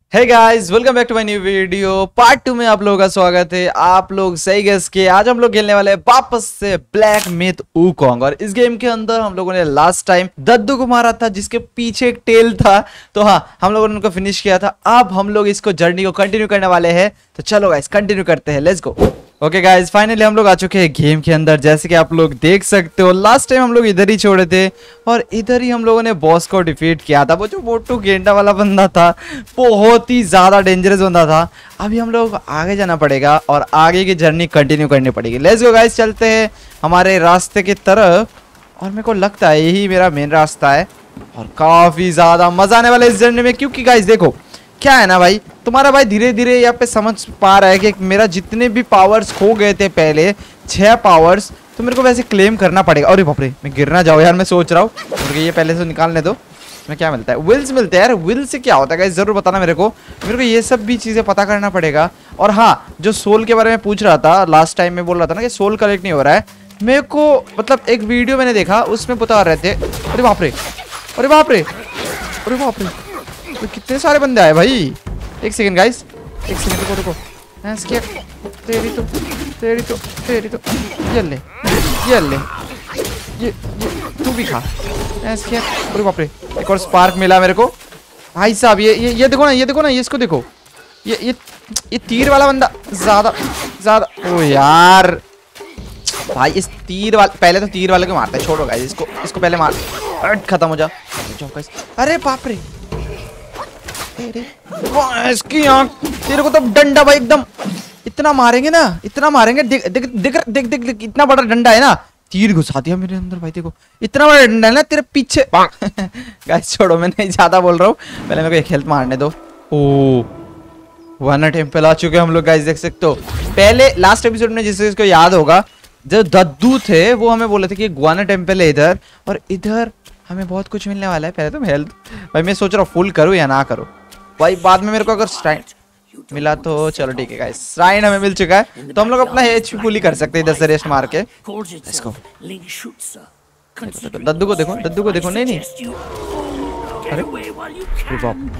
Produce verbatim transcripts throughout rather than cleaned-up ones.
Hey guys, welcome back to my new video. Part two में आप लोगों का स्वागत है। आप लोग सही गेस किए, आज हम लोग खेलने वाले हैं वापस से ब्लैक मिथ वुकोंग। और इस गेम के अंदर हम लोगों ने लास्ट टाइम दद्दू को मारा था जिसके पीछे एक टेल था। तो हाँ, हम लोगों ने उनको फिनिश किया था। अब हम लोग इसको जर्नी को कंटिन्यू करने वाले हैं। तो चलो गाइस कंटिन्यू करते हैं, let's go. Okay guys, finally हम लोग आ चुके हैं गेम के अंदर। जैसे कि आप लोग देख सकते हो, लास्ट टाइम हम लोग इधर ही छोड़े थे और इधर ही हम लोगों ने बॉस को डिफीट किया था। वो जो मोटू गेंडा वाला बंदा था, बहुत ही ज्यादा डेंजरस बंदा था। अभी हम लोग आगे जाना पड़ेगा और आगे की जर्नी कंटिन्यू करनी पड़ेगी। लेट्स गो गाइस, चलते हैं हमारे रास्ते की तरफ। और मेरे को लगता है यही मेरा मेन रास्ता है और काफी ज्यादा मजा आने वाला है इस जर्नी में। क्योंकि गाइस देखो क्या है ना भाई, तुम्हारा भाई धीरे धीरे यहाँ पे समझ पा रहा है कि मेरा जितने भी पावर्स खो गए थे पहले, छह पावर्स, तो मेरे को वैसे क्लेम करना पड़ेगा। अरे बाप रे, मैं गिर ना जाऊँ यार, मैं सोच रहा हूँ। क्योंकि ये पहले से निकालने दो। इसमें क्या मिलता है? विल्स मिलते हैं यार। विल से क्या होता है गाइस, जरूर बताना मेरे को। मेरे को ये सब भी चीजें पता करना पड़ेगा। और हाँ, जो सोल के बारे में पूछ रहा था लास्ट टाइम, में बोल रहा था ना कि सोल कलेक्ट नहीं हो रहा है मेरे को। मतलब एक वीडियो मैंने देखा, उसमें बता रहे थे। अरे बाप रे, अरे बाप रे, अरे बाप रे, तो कितने सारे बंदे आए भाई। एक सेकंड गाइस, एक सेकंड रुको रुको। क्या तेरी तो तेरी तो तेरी तो ये ले, ये ले, ये ये तू भी खा। क्या? अरे बाप रे, एक और स्पार्क मिला मेरे को भाई साहब। ये ये ये देखो ना, ये देखो ना, ये इसको देखो। ये ये ये तीर वाला बंदा ज्यादा ज्यादा। ओ यार भाई, इस तीर वाले, पहले तो तीर वाले को मारते हैं। छोड़ो गाइस, इसको इसको पहले मार, खत्म हो जा। अरे बाप रे, इसकी आंख, तेरे को तो डंडा भाई एकदम इतना मारेंगे ना, इतना मारेंगे। देख देख देख देख देख देख, इतना बड़ा डंडा है ना, तीर घुसा दिया मेरे अंदर भाई। देखो इतना बड़ा डंडा है ना तेरे पीछे। गाइस छोड़ो, मैं नहीं ज्यादा बोल रहा हूँ, पहले मेरे को एक हेल्थ मारने दो। ओ वाना टेम्पल आ चुके हम लोग गाइस, देख सकते हो। पहले लास्ट एपिसोड में जिससे इसको याद होगा, जो दद्दू थे वो हमें बोले थे कि गुआना टेम्पल है इधर, और इधर हमें बहुत कुछ मिलने वाला है। पहले तो हेल्थ भाई मैं सोच रहा हूँ फुल करूँ या ना करूँ भाई। बाद में मेरे को अगर श्राइन मिला तो चलो ठीक है गाइस, श्राइन हमें मिल चुका है तो हम लोग अपना एचपी फुल ही कर सकते हैं इधर से रेस्ट मार के। Let's go. दद्दू को देखो, दद्दू को देखो। नहीं नहीं, अरे बाप,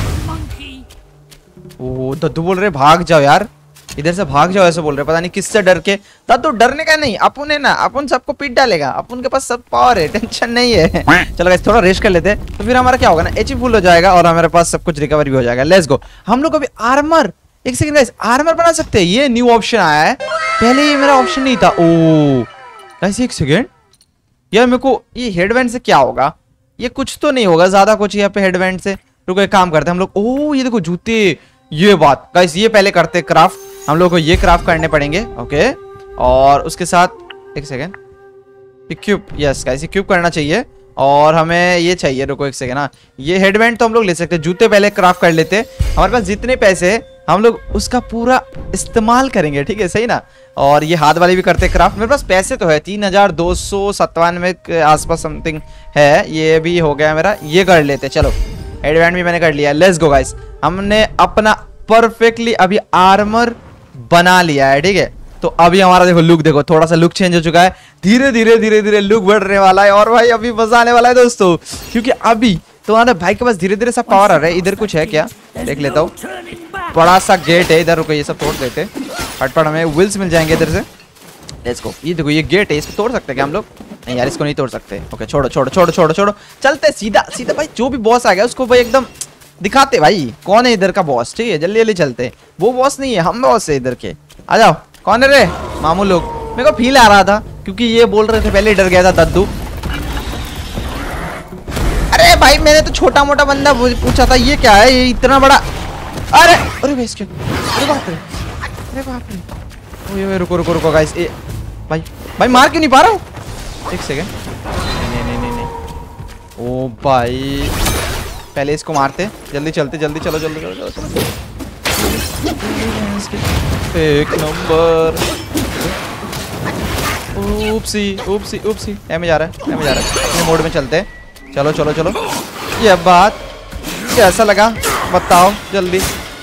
ओ दद्दू बोल रहे भाग जाओ यार, इधर से भाग जाओ ऐसे बोल रहे। पता नहीं किससे डर के। दद्दू डरने का नहीं, अपन है ना, अपन सबको पीट डालेगा। अपन के पास सब पावर है, टेंशन नहीं है। चलो गाइस थोड़ा रेस्ट कर लेते हैं, तो फिर हमारा क्या होगा ना, एचपी फुल हो जाएगा और हमारे पास सब कुछ रिकवर भी हो जाएगा। Let's go. हम लोग अभी आर्मर, एक सेकंड गाइस, आर्मर बना सकते हैं। ये न्यू ऑप्शन आया है, पहले ये मेरा ऑप्शन नहीं था। ओ गाइस एक सेकंड यार, मेरे को ये हेडबैंड से क्या होगा? ये कुछ तो नहीं होगा ज्यादा कुछ यहाँ पे हेडबैंड से। रुको एक काम करते हैं हम लोग। ओ ये देखो जूते, ये बात गाइस, ये पहले करते क्राफ्ट। हम लोग को ये क्राफ्ट करने पड़ेंगे। ओके, और उसके साथ एक second, equip, yes guys equip करना चाहिए। और हमें ये चाहिए, रुको एक सेकेंड ना, ये हेडबैंड तो हम लोग ले सकते हैं। जूते पहले क्राफ्ट कर लेते हैं। हमारे पास जितने पैसे हैं हम लोग उसका पूरा इस्तेमाल करेंगे, ठीक है सही ना। और ये हाथ वाली भी करते क्राफ्ट। मेरे पास पैसे तो है तीन हजार दो सौ सत्तानवे के आसपास समथिंग है। ये भी हो गया मेरा, ये कर लेते। चलो हेडबैंड भी मैंने कर लिया। लेट्स गो गाइस, हमने अपना परफेक्टली अभी आर्मर बना लिया है, ठीक है। तो अभी हमारा देखो लुक, देखो थोड़ा सा लुक चेंज हो चुका है। धीरे धीरे धीरे धीरे लुक बढ़ने वाला है। और भाई अभी मजा आने वाला है दोस्तों, क्योंकि अभी तुम्हारे भाई के पास धीरे धीरे सब पावर आ रहा है। इधर कुछ है क्या, देख लेता हूँ। बड़ा सा गेट है इधर, रुको ये सब तोड़ देते। फटफट हमें विल्स मिल जाएंगे इधर से। Let's go. ये देखो ये गेट है, इसको तोड़ सकते हैं क्या हम लोग? नहीं यार, इसको नहीं तोड़ सकते। ओके छोड़ो छोड़ो छोड़ो छोड़ो छोड़ो, चलते सीधा सीधा भाई। जो भी बॉस आ गया उसको भाई एकदम दिखाते भाई कौन है इधर का बॉस, ठीक है। जल्दी जल्दी चलते। वो बॉस नहीं है, हम बॉस है इधर के। आ जाओ, कौन है रे मामू लोग? मेरे को फील आ रहा था क्योंकि ये बोल रहे थे, पहले डर गया था दद्दू। अरे भाई मैंने तो छोटा मोटा बंदा पूछा था, ये क्या है, ये इतना बड़ा। अरे अरे भाई इसके, अरे बाप रे, अरे बाप रे। ओए रुको रुको रुको गाइस, ए भाई भाई मार क्यों नहीं पा रहा हूँ? एक सेकेंड, नहीं नहीं नहीं नहीं। ओ भाई पहले इसको मारते, जल्दी चलते, जल्दी चलो जल्दी चलो चलो। एक नंबर। ऊप्सी ऊप्सी ऊप्सी, एम जा रहा है, एम जा रहा है। अपने मोड में चलते हैं। चलो चलो चलो। ये बात कैसा लगा बताओ जल्दी।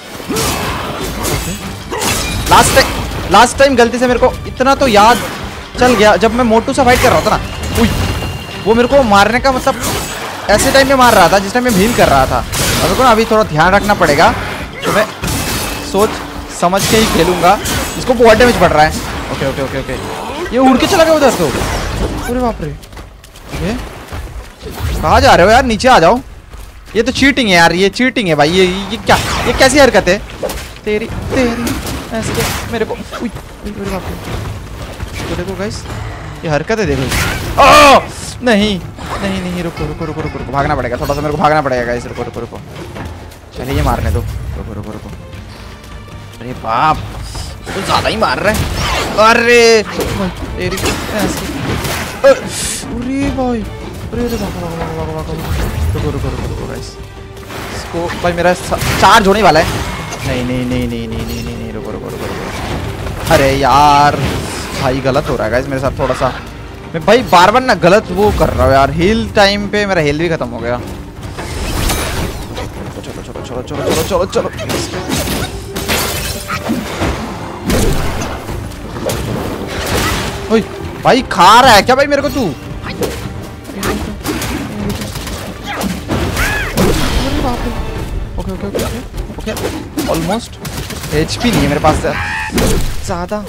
लास्ट टाइम लास्ट टाइम गलती से मेरे को इतना तो याद चल गया, जब मैं मोटू से फाइट कर रहा था ना, उई, वो मेरे को मारने का मतलब ऐसे टाइम में मार रहा था जिस टाइम मैं भील कर रहा था। और मेरे को ना अभी थोड़ा ध्यान रखना पड़ेगा तो मैं सोच समझ के ही खेलूंगा। इसको बहुत डैमेज पड़ रहा है। ओके ओके ओके ओके, ये उड़ के चला गया उधर तो। अरे बाप रे, ओके कहाँ जा रहे हो यार, नीचे आ जाओ। ये तो चीटिंग है यार, ये चीटिंग है भाई। ये ये क्या, ये कैसी हरकत है तेरी तेरी ऐसे क्या मेरे को। उई, अरे बाप रे, तो देखो गाइस ये हरकत है देखो। ओह नहीं नहीं नहीं, रुको रुको रुको रुको रुको, भागना पड़ेगा थोड़ा सा, मेरे को भागना पड़ेगा गाइस। रुको रुको रुको, चलिए ये मारने दो। रुको रुको रुको, अरे बाप तो ज्यादा ही मार रहा है। अरे तेरी ऐसे, अरे भाई, अरे अरे भागो भागो भागो भागो। रुको रुको रुको रुको गाइस, इसको भाई मेरा चार्ज होने वाला है। नहीं नहीं नहीं नहीं नहीं नहीं नहीं, रुको रुको रुको रुको। अरे यार भाई गलत हो रहा है गाइस मेरे साथ थोड़ा सा। मैं भाई बार बार ना गलत वो कर रहा हूँ यार। हील टाइम पे मेरा हील भी खत्म हो गया। चलो चलो चलो चलो चलो चलो चलो। ओए भाई खा रहा है क्या भाई मेरे को तू? Okay okay okay okay, almost. HP नहीं है मेरे पास ज्यादा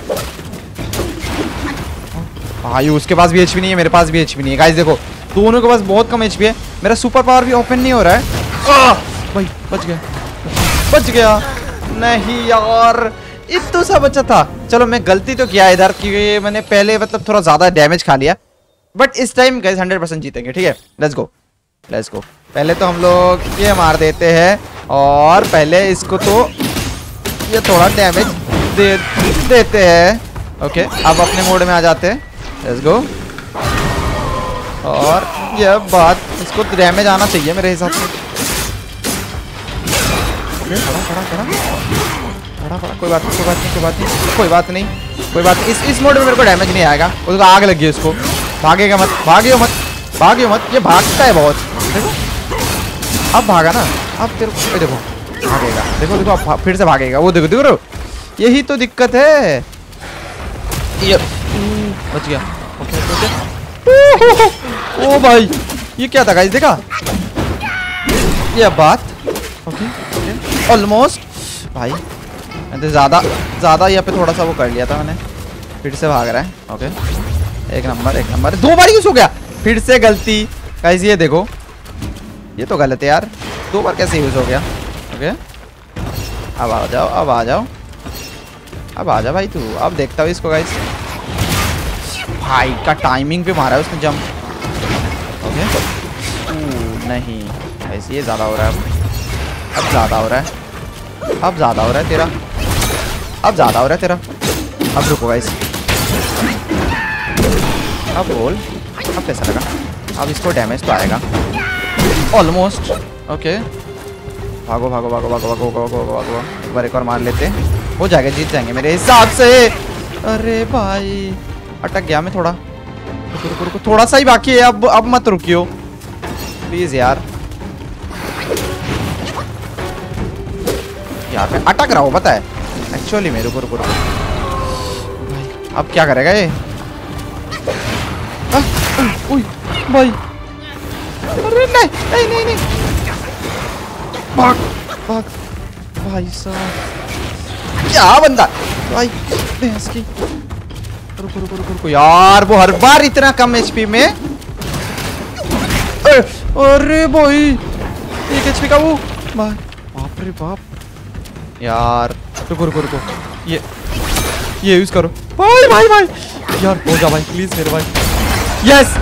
भाई, उसके पास भी एचपी नहीं है, मेरे पास भी एचपी नहीं है गाइस। देखो दोनों के पास बहुत कम एचपी है। मेरा सुपर पावर भी ओपन नहीं हो रहा है। आ, भाई बच गया बच गया। नहीं यार इतना सा बचा था। चलो मैं गलती तो किया इधर, क्योंकि मैंने पहले मतलब थोड़ा ज्यादा डैमेज खा लिया। बट इस टाइम गाइस हंड्रेड परसेंट जीतेंगे, ठीक है। Let's go let's go. पहले तो हम लोग ये मार देते हैं, और पहले इसको तो ये थोड़ा डैमेज दे देते हैं। ओके अब अपने मोड में आ जाते हैं। Let's go. और ये बात, इसको डैमेज आना चाहिए मेरे हिसाब से। ओके खड़ा खड़ा खड़ा खड़ा खड़ा, कोई बात नहीं कोई बात नहीं कोई बात नहीं कोई बात नहीं कोई बात नहीं। इस इस मोड में मेरे को डैमेज नहीं आएगा। उसको आग लगी है उसको। भागेगा मत भागियो मत भागियो मत। ये भागता है बहुत। देखो अब भागा ना, अब तेरे को देखो भागेगा। देखो देखो अब फिर से भागेगा वो। देखो देखो यही तो दिक्कत है। ये बच गया। Okay okay. ओ भाई ये क्या था गाइस, देखा ये बात। ओके ओके ऑलमोस्ट भाई, तो ज़्यादा ज़्यादा यहाँ पे थोड़ा सा वो कर लिया था मैंने। फिर से भाग रहा है। ओके एक नंबर एक नंबर। दो बार यूज हो गया, फिर से गलती गाइस। ये देखो ये तो गलत है यार, दो बार कैसे यूज हो गया। ओके अब आ जाओ अब आ जाओ अब आ जा भाई तू। अब देखता हूँ इसको गाइस। भाई का टाइमिंग पे मारा है उसने जंप। ओके नहीं गाइस ये ज़्यादा हो रहा है। अब ज़्यादा हो रहा है अब ज़्यादा हो रहा है तेरा अब ज़्यादा हो रहा है तेरा। अब रुको गाइस, अब बोल अब कैसा लगा। अब इसको डैमेज तो आएगा ऑलमोस्ट। ओके भागो भागो भागो भागो भागो भागो भागो। एक बार एक और मार लेते, हो जाएगा, जीत जाएंगे मेरे हिसाब से। अरे भाई अटक गया मैं थोड़ा। रुको रुको रुको, थोड़ा सा ही बाकी है। अब अब मत रुकियो प्लीज यार। यार मैं अटक रहा हूँ पता है एक्चुअली में। रुको रुको रुको भाई, अब क्या करेगा ये। उई भाई, अरे नहीं नहीं नहीं नहीं, भाग भाग भाई साहब। क्या बंदा भाई भैंस की। रुको रुको रुको रुको यार, वो हर बार इतना कम एचपी में। अरे भाई एक एचपी का वो भाई, बाप रे बाप यार। रुको रुको रुको, ये ये यूज करो भाई भाई भाई यार। हो जा भाई प्लीज मेरे भाई। यस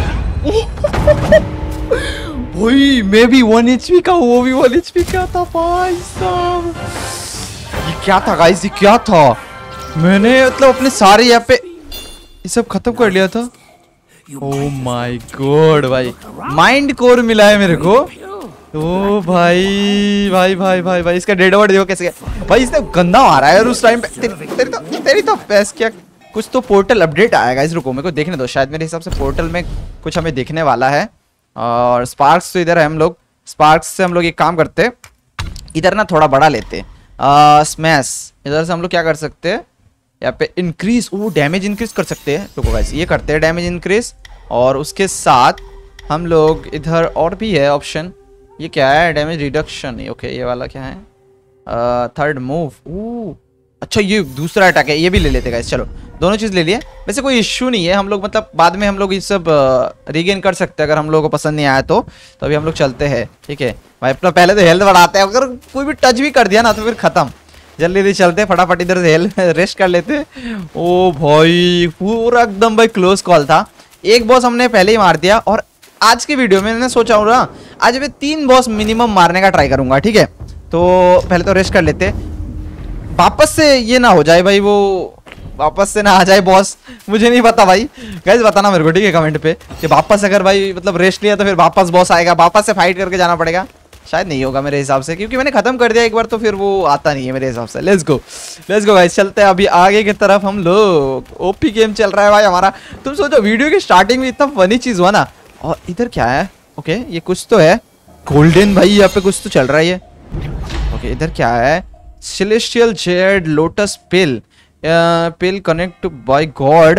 भाई मैं भी वन एचपी का, वो भी वन एचपी का था भाई साहब। ये क्या था गाइस, ये क्या था। मैंने मतलब अपने सारे यहाँ पे ये सब खत्म कर लिया था। ओह माय गॉड भाई, माइंड कोर मिला है मेरे को। ओ भाई भाई भाई भाई भाई, इसका डेड वर्ड देखो कैसे गया भाई। इसने गंदा मारा है यार उस टाइम पे। तेरी, तेरी तो तेरी तो पैस क्या। कुछ तो पोर्टल अपडेट आएगा इस, रुको मेरे को देखने दो। शायद मेरे हिसाब से पोर्टल में कुछ हमें देखने वाला है। और स्पार्क्स तो इधर है, हम लोग स्पार्क्स से हम लोग एक काम करते हैं, इधर ना थोड़ा बड़ा लेते। स्मैश इधर से हम लोग क्या कर सकते हैं, यहाँ पे इंक्रीज, वो डैमेज इंक्रीज कर सकते हैं। रुको गाइस ये करते हैं डैमेज इंक्रीज। और उसके साथ हम लोग इधर और भी है ऑप्शन। ये क्या है, डैमेज रिडक्शन। ओके ये वाला क्या है, थर्ड मूव, ओ अच्छा ये दूसरा अटैक है, ये भी ले लेते गाइस। चलो दोनों चीज ले लिए, वैसे कोई इश्यू नहीं है, हम लोग मतलब बाद में हम लोग ये सब रीगेन कर सकते हैं अगर हम लोगों को पसंद नहीं आया तो। तो अभी हम लोग चलते हैं, ठीक है भाई। अपना पहले तो हेल्थ बढ़ाते हैं, अगर कोई भी टच भी कर दिया ना तो फिर खत्म। जल्दी जल्दी चलते फटाफट इधर से हेल्थ रेस्ट कर लेते। ओ भाई पूरा एकदम भाई क्लोज कॉल था। एक बॉस हमने पहले ही मार दिया, और आज की वीडियो में मैंने सोचा हूँ ना आज मैं तीन बॉस मिनिमम मारने का ट्राई करूंगा, ठीक है। तो पहले तो रेस्ट कर लेते, वापस से ये ना हो जाए भाई, वो वापस से ना आ जाए बॉस, मुझे नहीं पता भाई। गाइस बताना मेरे को, ठीक है, कमेंट पे कि वापस अगर भाई मतलब रेस्ट लिया तो फिर वापस बॉस आएगा, वापस से फाइट करके जाना पड़ेगा। शायद नहीं होगा मेरे हिसाब से, क्योंकि मैंने खत्म कर दिया एक बार तो फिर वो आता नहीं है मेरे हिसाब से। Let's go let's go guys, चलते हैं अभी आगे की तरफ हम लोग। ओपी गेम चल रहा है भाई हमारा। तुम सोचो वीडियो की स्टार्टिंग में इतना फनी चीज हुआ ना। और इधर क्या है, ओके ये कुछ तो है गोल्डन भाई, यहाँ पे कुछ तो चल रहा है ये। ओके इधर क्या है, celestial jade lotus pill, pill connect by god,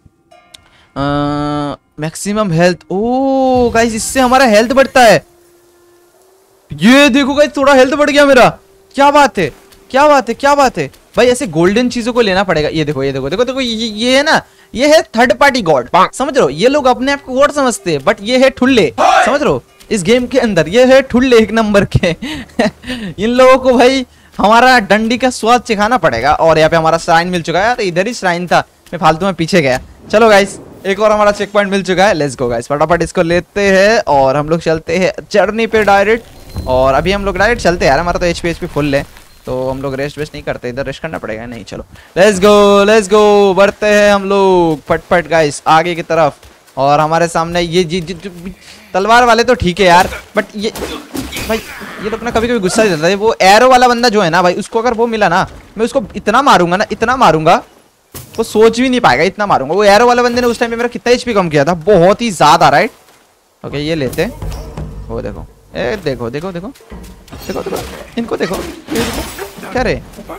maximum health. Oh guys इससे हमारा हेल्थ बढ़ता है। ये देखो गाइस थोड़ा हेल्थ बढ़ गया मेरा, क्या बात है क्या बात है क्या बात है भाई। ऐसे गोल्डन चीजों को लेना पड़ेगा। ये देखो ये देखो देखो देखो ये, ये है ना, ये है थर्ड पार्टी गॉड, समझ रहे हो। ये लोग अपने आप को गॉड समझते हैं, बट ये है ठुल्ले, समझ रहे हो। इस गेम के अंदर ये है ठुल्ले एक नंबर के। इन लोगों को भाई हमारा डंडी का स्वाद सिखाना पड़ेगा। और यहाँ पे हमारा श्राइन मिल चुका है, यार इधर ही श्राइन था, मैं फालतू में पीछे गया। चलो गाइस एक और हमारा चेक पॉइंट मिल चुका है। लेट्स गो गाइस फटाफट इसको लेते हैं और हम लोग चलते हैं जर्नी पे डायरेक्ट। और अभी हम लोग डायरेक्ट चलते हैं यार, हमारा तो एचपी एचपी फुल है, तो हम लोग रेस्ट वेस्ट नहीं करते, इधर रेस्ट करना पड़ेगा। नहीं चलो लेट्स गो लेट्स गो, बढ़ते हैं हम लोग फटफट गाइस आगे की तरफ। और हमारे सामने ये जी, जी, जी तलवार वाले तो ठीक है यार, बट ये भाई ये लोग ना कभी कभी गुस्सा देता है। वो एरो वाला बंदा जो है ना भाई, उसको अगर वो मिला ना, मैं उसको इतना मारूंगा ना, इतना मारूंगा वो सोच भी नहीं पाएगा, इतना मारूंगा। वो एरो वाले बंदे ने उस टाइम पे मेरा कितना एचपी कम किया था, बहुत ही ज्यादा, राइट। ओके ये लेते, वो देखो ए देखो देखो देखो देखो देखो इनको देखो, ये देखो क्या रे।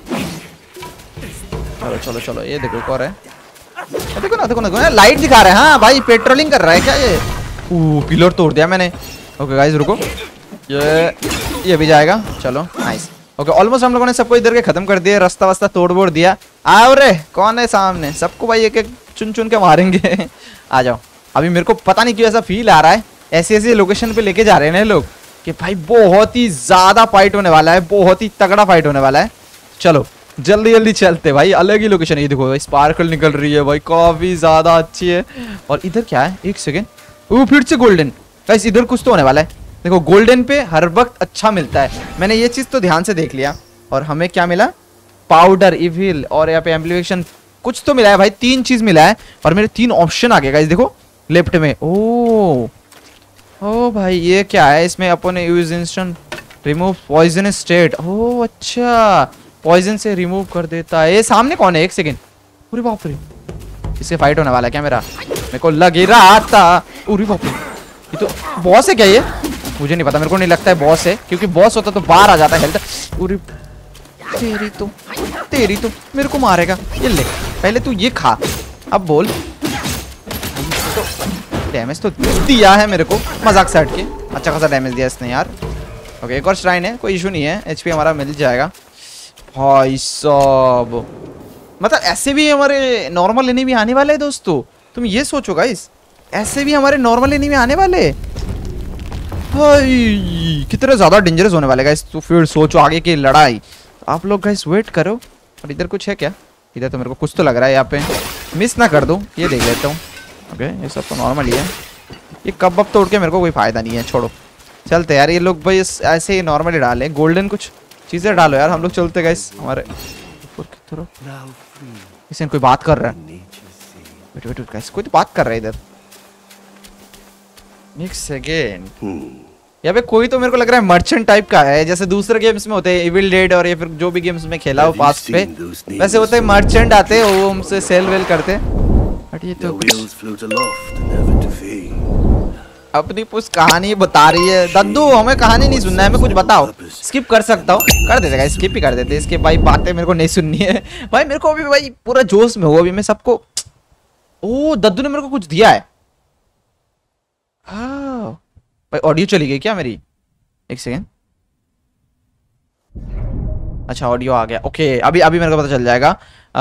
चलो चलो चलो ये देखो एक और है, देखो ना देखो ना लाइट दिखा रहा है। हाँ भाई पेट्रोलिंग कर रहा है क्या ये। ऊ पिलर तोड़ दिया मैंने। ओके गाइस रुको, ये ये भी जाएगा। चलो नाइस। ओके ऑलमोस्ट हम लोगों ने सबको इधर के खत्म कर दिया, रास्ता वास्ता तोड़ बोड़ दिया। आओ रे कौन है सामने, सबको भाई एक एक चुन चुन के मारेंगे। आ जाओ। अभी मेरे को पता नहीं क्यों ऐसा फील आ रहा है, ऐसी ऐसी लोकेशन पे लेके जा रहे हैं लोग कि भाई बहुत ही ज्यादा फाइट होने वाला है, बहुत ही तगड़ा फाइट होने वाला है। चलो जल्दी जल्दी चलते भाई, अलग ही लोकेशन। ये देखो स्पार्कल निकल रही है भाई, काफी ज्यादा अच्छी है। और इधर क्या है, एक सेकेंड, वो फिर से गोल्डन। गाइस इधर कुछ तो होने वाला है। देखो गोल्डन पे हर वक्त अच्छा मिलता है, मैंने ये चीज तो ध्यान से देख लिया। और हमें क्या मिला, पाउडर इविल, और यहाँ पे एम्प्लीफिकेशन कुछ तो मिला है भाई, तीन चीज मिला है। और मेरे तीन ऑप्शन आ गए गाइस, देखो लेफ्ट में। ओ ओ भाई ये क्या है, इसमें अपन use instant remove poison state. ओ अच्छा पॉइजन से रिमूव कर देता है। ये सामने कौन है, एक सेकेंड, पूरी बाप रे इससे फाइट होने वाला है क्या मेरा, मेरे को लग ही रहा था। पूरी बाप रे ये तो बॉस है क्या, ये मुझे नहीं पता, मेरे को नहीं लगता है बॉस है, क्योंकि बॉस होता तो बाहर आ जाता है हेल्थ। पूरी तेरी तो तेरी तो मेरे को मारेगा। ये ले पहले तू ये खा, अब बोल। तो डैमेज तो दिया है मेरे को, मजाक से हट के अच्छा खासा डैमेज दिया इसने यार। ओके एक और श्राइन है, कोई इशू नहीं है, एचपी हमारा मिल जाएगा। भाई साहब मतलब ऐसे भी हमारे नॉर्मल एनिमी आने वाले हैं दोस्तों, तुम ये सोचो गाइस, ऐसे भी हमारे नॉर्मल एनिमी आने वाले। भाई कितने ज्यादा डेंजरस होने वाले गाइस, तो फिर सोचो आगे की लड़ाई। आप लोग गाइस वेट करो। और इधर कुछ है क्या, इधर तो मेरे को कुछ तो लग रहा है, यहाँ पे मिस ना कर दो, ये देख लेता हूँ। ओके ये सब तो नॉर्मल ही है, ये कब अब तोड़ के मेरे को कोई फायदा नहीं है, छोड़ो चलते यार। ये लोग भाई ऐसे ही नॉर्मली डाले, गोल्डन कुछ चीजें डालो यार, हम लोग चलते गाइस। हमारे इसे कोई बात कर रहा है, वेट वेट गाइस कोई तो बात कर रहा है इधर। एक सेकेंड, यहाँ पे कोई तो मेरे को लग रहा है मर्चेंट टाइप का है, जैसे दूसरे गेम्स में होते हैं इविल डेड और या फिर जो भी गेम्स में खेला हो पास्ट पे, वैसे होते हैं मर्चेंट आते हैं, वो हमसे सेल वेल करते। बट ये तो अपनी कुछ कहानी बता रही है। दद्दू हमें कहानी नहीं सुनना है, हमें कुछ बताओ। स्किप कर सकता हूँ, कर देते गाइस, स्किप ही कर देते, इसके भाई बातें मेरे को नहीं सुननी है भाई। मेरे को अभी भाई पूरा जोश में हो, अभी मैं सबको। ओ दद्दू ने मेरे को कुछ दिया है। हाँ भाई ऑडियो चली गई क्या मेरी, एक सेकेंड। अच्छा ऑडियो आ गया, ओके अभी अभी मेरे को पता चल जाएगा।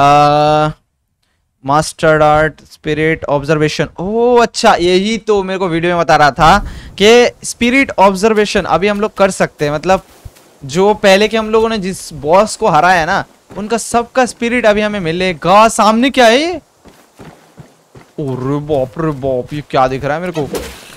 मास्टर्ड आर्ट स्पिरिट ऑब्जर्वेशन, ओह अच्छा यही तो मेरे को वीडियो में बता रहा था कि स्पिरिट ऑब्जर्वेशन अभी हम लोग कर सकते हैं। मतलब जो पहले के हम लोगों ने जिस बॉस को हराया ना उनका सबका स्पिरिट अभी हमें मिलेगा। सामने क्या है ये? ओरे बाप रे बाप, ये क्या दिख रहा है मेरे को?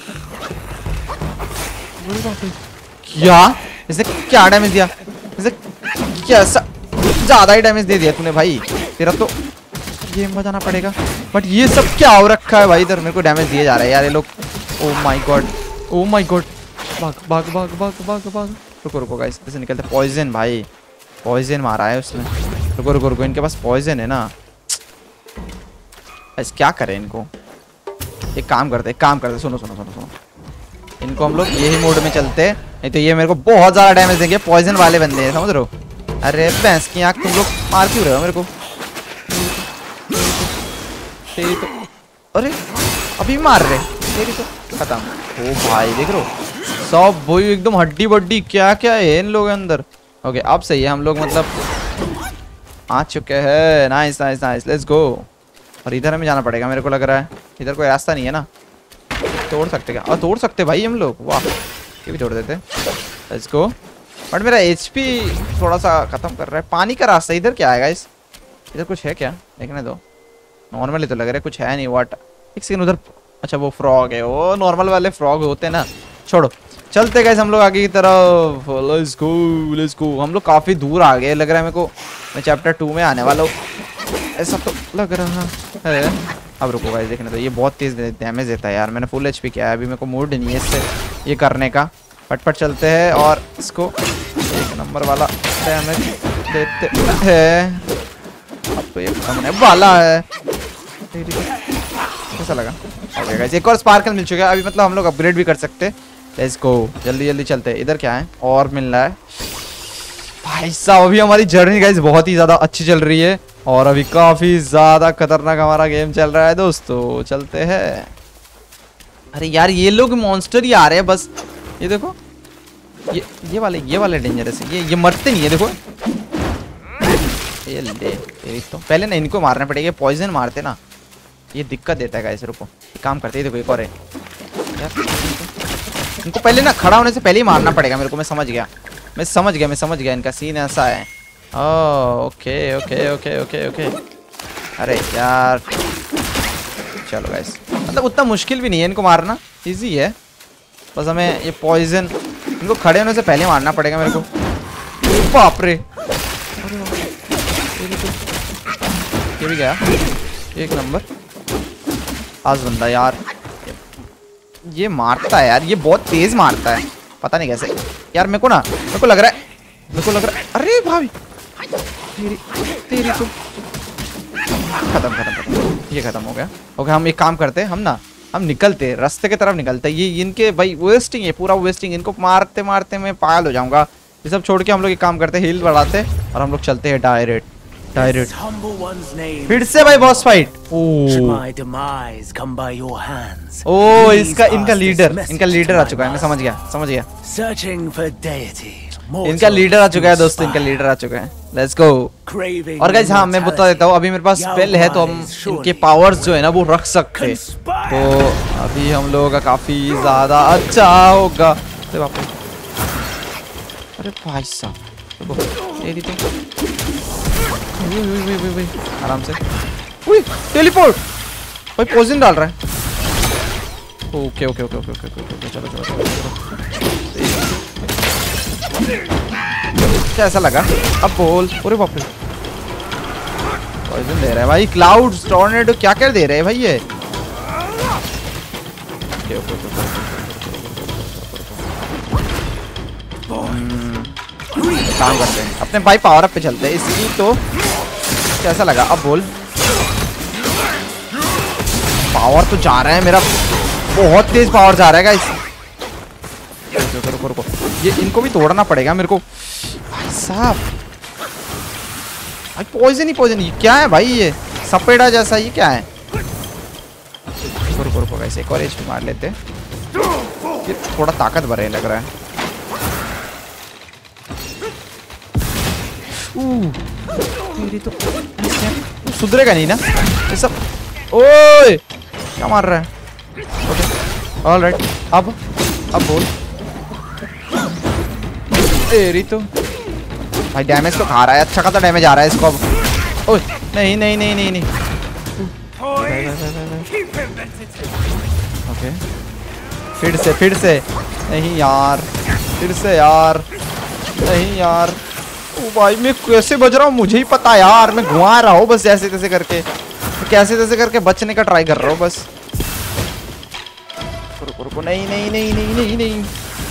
क्या इसे क्या डैमेज दिया? इसे कैसा ज्यादा ही डैमेज दे दिया तूने भाई, तेरा तो गेम बजाना पड़ेगा। बट ये सब क्या हो रखा है भाई? इधर मेरे को डैमेज दिए जा रहे हैं यार ये लोग। Oh my god, oh my god, भाग भाग भाग भाग भाग भाग। रुको रुको गाइस, इसे निकलते। पॉइजन भाई, पॉइजन मारा है उसने। रुको रुको रुको, इनके पास पॉइजन है ना। ऐसे क्या करें इनको? एक काम करते एक काम करते सुनो सुनो सुनो सुनो, इनको हम लोग यही मोड में चलते, नहीं तो ये मेरे को बहुत ज्यादा डैमेज देंगे। पॉइजन वाले बंदे हैं समझ रहे हो? अरे भैंस की आंख, तुम लोग मार क्यों रहे हो मेरे को? तेरी तो, अरे अभी मार रहे, तेरी तो खत्म। ओ भाई देख रहे हो सब वही एकदम हड्डी बड्डी, क्या क्या है इन लोगों के अंदर। ओके अब सही है, हम लोग मतलब आ चुके हैं। Nice nice nice, let's go. और इधर हमें जाना पड़ेगा मेरे को लग रहा है, इधर कोई रास्ता नहीं है ना। तोड़ सकते क्या? और तोड़ सकते भाई हम लोग, वाह ये भी तोड़ देते। Let's go. बट मेरा एचपी थोड़ा सा खत्म कर रहा है। पानी का रास्ता इधर क्या आएगा? इस इधर कुछ है क्या? देखने दो, नॉर्मली तो लग रहा है कुछ है नहीं। वाट एक सेकंड, उधर अच्छा वो फ्रॉग है, वो नॉर्मल वाले फ्रॉग होते हैं ना। छोड़ो चलते गाइस हम लोग आगे की तरफ। Let's go let's go. हम लोग काफी दूर आ गए लग रहा है मेरे को। मैं चैप्टर टू में आने वाला हूँ ऐसा तो लग रहा है। अब रुको गाइस देखने तो, ये बहुत तेज डैमेज देता है यार। मैंने फुल एचपी किया है, अभी मेरे को मूड नहीं है इससे ये करने का। फटफट चलते हैं और इसको एक नंबर वाला डैमेज देते हैं। अब तो ये खत्म होने वाला है। कैसा लगा? ओके गाइस एक और स्पार्कल मिल चुका है अभी, मतलब हम लोग अपग्रेड भी कर सकते हैं। लेट्स गो जल्दी जल्दी चलते हैं। इधर क्या है और मिल रहा है भाई साहब? अभी हमारी जर्नी गाइस बहुत ही ज्यादा अच्छी चल रही है और अभी काफी ज्यादा खतरनाक हमारा गेम चल रहा है दोस्तों। चलते हैं। अरे यार ये लोग मॉन्स्टर ही आ रहे हैं बस। ये देखो ये ये वाले ये वाले डेंजरस है। ये ये मरते नहीं है देखो। ये ले तो पहले ना इनको मारने पड़ेगा, पॉइजन मारते ना ये दिक्कत देता है गाइस। रुको काम करते हैं, देखो एक और है यार। इनको पहले ना खड़ा होने से पहले ही मारना पड़ेगा मेरे को। मैं समझ गया मैं समझ गया मैं समझ गया इनका सीन ऐसा है। Okay okay okay okay okay. अरे यार चलो गाइस, मतलब उतना मुश्किल भी नहीं है इनको मारना, इजी है। बस हमें ये पॉइजन इनको खड़े होने से पहले मारना पड़ेगा मेरे को। बाप रे, ये भी गया एक नंबर। आज बंदा यार ये मारता है यार, ये बहुत तेज मारता है, पता नहीं कैसे यार। मेरे को ना मेरे को लग रहा है मेरे को लग रहा है अरे भाभी तेरी तेरी तो खत्म खत्म खत्म, ये खत्म हो गया। ओके हम एक काम करते हैं, हम ना हम निकलते रास्ते की तरफ निकलते। ये इनके भाई वेस्टिंग है पूरा वेस्टिंग, इनको मारते मारते मैं पागल हो जाऊंगा। ये सब छोड़ के हम लोग एक काम करते हैं, हील बढ़ाते और हम लोग चलते हैं डायरेक्ट डायरेक्ट फिर से भाई बॉस फाइट। ओ इसका इनका लीडर इनका लीडर आ चुका है। मैं समझ गया समझ गया इनका लीडर आ चुका है दोस्तों, इनका लीडर आ चुका है। Let's go. और गाइस हाँ मैं बता देता हूँ, अभी मेरे पास स्पेल है तो हम इनके पावर्स जो है ना वो रख सकते हैं। तो अभी हम लोगों का काफी ज्यादा अच्छा होगा। अरे भाई साहब आराम से। टेलीपोर्ट भाई पॉइजन डाल रहा है। Okay okay okay okay okay okay चलो चलो चलो। कैसा लगा अब बोल? अरे बाप रे पॉइजन दे रहा है भाई। क्लाउड टॉर्नेडो क्या क्या दे रहे हैं भाई ये। ओके ओके ओके काम करते हैं अपने भाई पावर अप पे चलते हैं इसकी। तो कैसा लगा अब बोल? पावर तो जा रहा है मेरा, बहुत तेज पावर जा रहा है गाइस। रुको रुको ये इनको भी तोड़ना पड़ेगा मेरे को भाई साहब। भाई पॉइजन ही पॉइजन, ये क्या है भाई? ये सपेड़ा जैसा ये क्या है? रुको रुको गाइस एक और एचपी मार लेते। ये थोड़ा ताकत भरे लग रहा है। तेरी तो सुधरेगा नहीं ना ये सब। ओए क्या मार रहा है? ओके ऑलराइट, अब अब बोल। तेरी तो भाई डैमेज तो खा रहा है, अच्छा खासा डैमेज आ रहा है इसको अब। ओए नहीं नहीं नहीं नहीं नहीं ओके फिर से फिर से नहीं यार, फिर से यार नहीं यार। ओ भाई मैं कैसे बच रहा हूँ मुझे ही पता यार, मैं घुमा रहा हूँ बस जैसे तैसे करके, कैसे तैसे करके बचने का ट्राई कर रहा हूँ बस। रुको रुको नहीं नहीं नहीं नहीं नहीं नहीं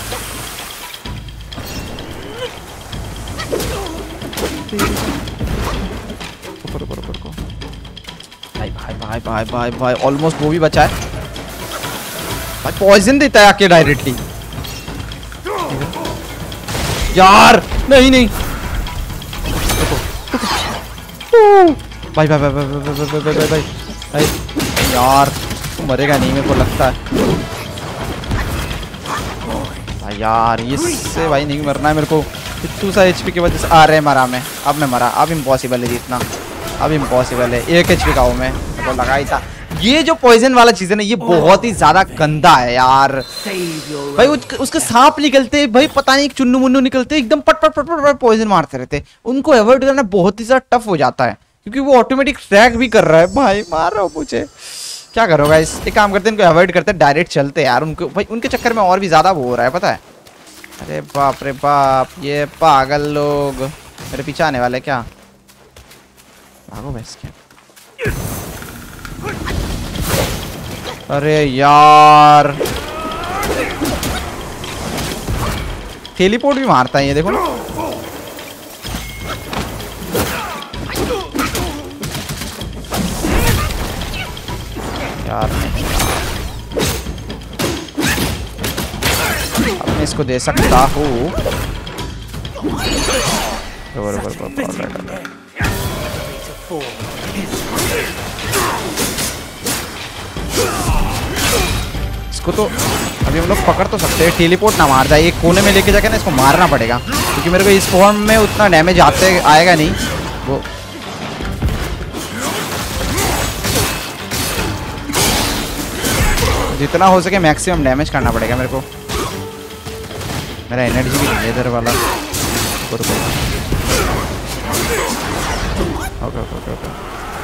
रुको रुको रुको भाई भाई भाई भाई भाई भाई ऑलमोस्ट वो भी बचा है भाई, पॉइजन देता है आके डायरेक्टली यार। नहीं नहीं भाई भाई भाई भाई भाई भाई भाई भाई भाई यार तू मरेगा नहीं मेरे को लगता है भाई यार, इससे भाई नहीं मरना है मेरे को। इतू सा एचपी की वजह से आ रहे मरा मैं, अब मैं मरा, अब इम्पॉसिबल है जीतना, अब इम्पॉसिबल है। एक एचपी का हूँ मैं, मेरे को लगा ही था। ये जो पॉइजन वाला चीज है ना ये बहुत ही ज्यादा गंदा है यार भाई। उस, उसके सांप निकलते भाई, पता नहीं चुन्नू मुन्नू निकलते एकदम पट पट पट पट पॉइजन मारते रहते। उनको अवॉइड करना बहुत ही ज्यादा टफ हो जाता है क्योंकि वो ऑटोमेटिक ट्रैक भी कर रहा है। भाई मार रहा हूँ मुझे, क्या करो गाइस, एक काम करते हैं इनको अवॉइड करते हैं, डायरेक्ट चलते यार। उनको भाई उनके चक्कर में और भी ज्यादा वो हो रहा है पता है। अरे बाप रे बाप, ये पागल लोग मेरे पीछे आने वाले क्या? भागो भैंस क्या। अरे यार टेलीपोर्ट भी मारता है ये, देखो ना। यार अब मैं इसको दे सकता हूँ। इसको तो अभी हम लोग पकड़ तो सकते हैं, टेलीपोर्ट ना मार जाए। एक कोने में लेके जाके ना इसको मारना पड़ेगा क्योंकि मेरे को इस फॉर्म में उतना डैमेज आते आएगा नहीं। वो जितना हो सके मैक्सिमम डैमेज करना पड़ेगा मेरे को। मेरा एनर्जी भी नहीं है इधर वाला। ओके ओके ओके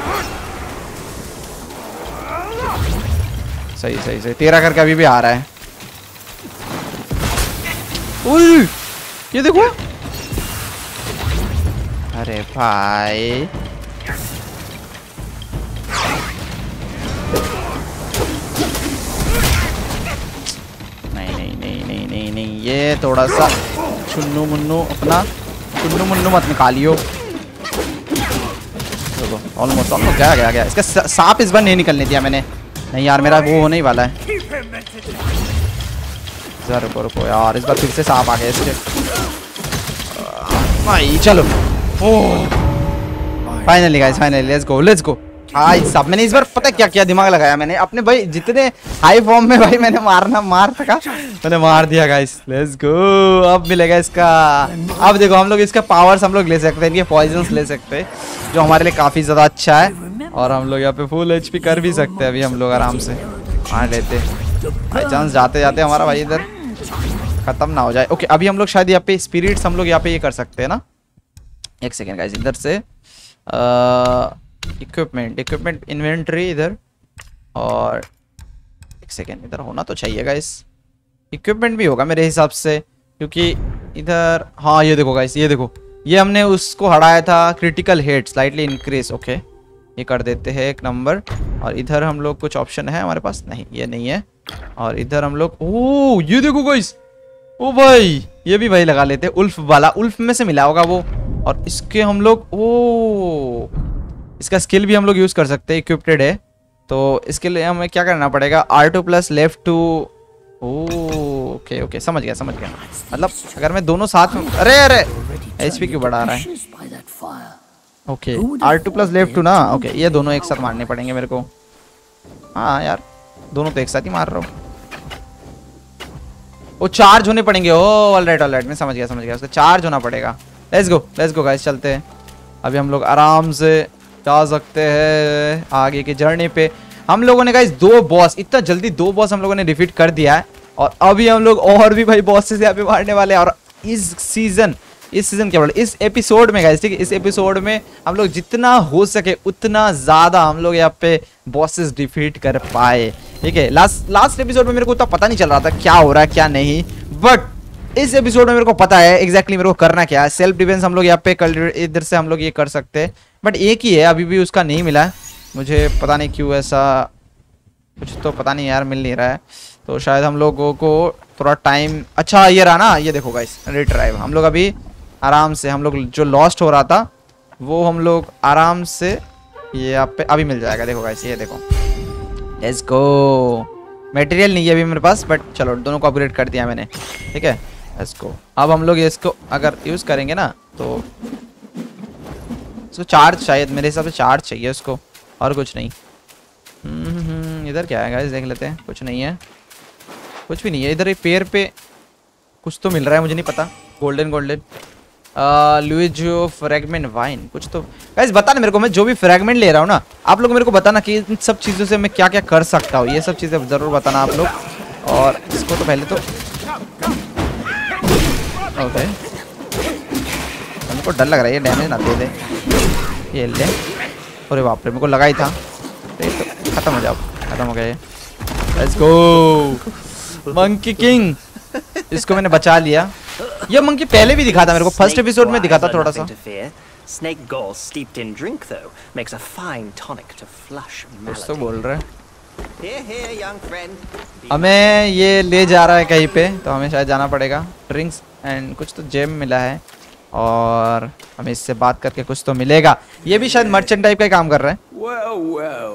सही सही सही, तेरा करके अभी भी आ रहा है। उई, ये देखो। अरे भाई नहीं नहीं नहीं नहीं नहीं नहीं ये थोड़ा सा चुन्नू मुन्नू अपना चुन्नू मुन्नू मत निकालियो। ऑलमोस्ट ऑलमोस्ट गया गया गया। इसका सांप इस बार नहीं निकलने दिया मैंने। नहीं यार मेरा वो होने ही वाला है। जरा रुको रुको यार, इस बार फिर से सांप आ गया इसके भाई। चलो finally guys, finally let's go let's go. भाई साहब मैंने इस बार पता क्या क्या दिमाग लगाया मैंने अपने भाई, जितने हाई फॉर्म में भाई मैंने मारना मार सका मैंने मार दिया गाइस। Let's go. अब मिलेगा इसका, अब देखो हम लोग इसका पावर्स हम लोग ले सकते हैं, इनके पॉइजन्स ले सकते हैं जो हमारे लिए काफी ज्यादा अच्छा है। और हम लोग यहाँ पे फुल एचपी कर भी सकते हैं अभी हम लोग आराम से। मार लेते बाई चांस जाते जाते हमारा भाई इधर खत्म ना हो जाए। ओके अभी हम लोग शायद यहाँ पे स्पिरिट्स हम लोग यहाँ पे ये कर सकते हैं ना। एक सेकेंड गाइस, इधर से इक्विपमेंट इक्विपमेंट इन्वेंट्री इधर, और एक सेकेंड इधर होना तो चाहिए गाइस। इक्विपमेंट भी होगा मेरे हिसाब से क्योंकि इधर, हाँ ये देखो गाइस, ये देखो ये हमने उसको हटाया था critical hit slightly increase. Okay ये कर देते हैं एक नंबर। और इधर हम लोग कुछ ऑप्शन है हमारे पास, नहीं ये नहीं है। और इधर हम लोग, ओ ये देखो गाइस, ओ भाई ये भी भाई लगा लेते हैं उल्फ वाला, उल्फ में से मिला होगा वो। और इसके हम लोग, ओ इसका स्किल भी हम लोग यूज कर सकते हैं, इक्विप्ड है। तो इसके लिए हमें क्या करना पड़ेगा, R two plus left two. Okay okay समझ गया समझ गया। मतलब अगर मैं दोनों साथ में, अरे अरे एचपी क्यों बढ़ा रहा है। Okay R two plus left two ना। ओके ये दोनों एक साथ मारने पड़ेंगे मेरे को। हाँ यार दोनों तो एक साथ ही मार रहा हूँ। वो चार्ज होने पड़ेंगे। ओ ऑलराइट ऑलराइट मैं समझ गया समझ गया, उसका चार्ज होना पड़ेगा। Let's go let's go guys, चलते हैं। अभी हम लोग आराम से जा सकते हैं आगे की जर्नी पे। हम लोगों ने गाइस दो बॉस, इतना जल्दी दो बॉस हम लोगों ने डिफीट कर दिया है और अभी हम लोग और भी भाई बॉसेस यहाँ पे मारने वाले हैं। और इस सीजन इस सीजन क्या बोल इस एपिसोड में गाइस, ठीक है, इस एपिसोड में हम लोग जितना हो सके उतना ज्यादा हम लोग यहाँ पे बॉसेस डिफीट कर पाए, ठीक है। लास्ट लास्ट एपिसोड में मेरे को उतना पता नहीं चल रहा था क्या हो रहा है क्या नहीं, बट इस एपिसोड में मेरे को पता है एग्जैक्टली मेरे को करना क्या है। सेल्फ डिफेंस हम लोग यहाँ पे इधर से हम लोग ये कर सकते हैं, बट एक ही है अभी भी उसका नहीं मिला है मुझे, पता नहीं क्यों ऐसा कुछ तो पता नहीं यार, मिल नहीं रहा है। तो शायद हम लोगों को थोड़ा टाइम, अच्छा ये रहा ना, ये देखो गाइस रिट्राइव। हम लोग अभी आराम से, हम लोग जो लॉस्ट हो रहा था वो हम लोग आराम से ये यहाँ पे अभी मिल जाएगा। देखो गाइस ये देखो, लेट्स गो। मटेरियल नहीं है अभी मेरे पास, बट चलो दोनों को अपग्रेड कर दिया मैंने, ठीक है। Let's go. अब हम लोग इसको अगर यूज़ करेंगे ना तो इसको चार्ज, शायद मेरे हिसाब से चार्ज चाहिए उसको और कुछ नहीं। हम्म इधर क्या है गाइस, देख लेते हैं। कुछ नहीं है, कुछ भी नहीं है इधर। एक पेड़ पे कुछ तो मिल रहा है, मुझे नहीं पता। गोल्डन गोल्डन लुइजो फ्रैगमेंट वाइन कुछ तो। गाइस बताना मेरे को, मैं जो भी फ्रैगमेंट ले रहा हूँ ना, आप लोग मेरे को बताना कि इन सब चीज़ों से मैं क्या क्या कर सकता हूँ, ये सब चीज़ें ज़रूर बताना आप लोग। और इसको तो पहले तो ओके, हमको डर लग रहा है ये डैमेज ना दे दे। ये ले, अरे बाप रे मेरे को लगा ही था। तो खत्म हो जाओ, खत्म हो गया ये। लेट्स गो मंकी किंग, इसको मैंने बचा लिया। ये मंकी पहले भी दिखा था मेरे को, फर्स्ट एपिसोड में दिखा था थोड़ा सा। Snake gall steeped in drink though makes a fine tonic to flush malady. कुछ तो बोल रहा है। Here, here, young friend. हमें ये ले जा रहा है कहीं पे, तो हमें शायद जाना पड़ेगा। ड्रिंक्स एंड कुछ तो जेम मिला है और हमें इससे बात करके कुछ तो मिलेगा। ये भी शायद मर्चेंट टाइप का काम कर रहा है। Well, well.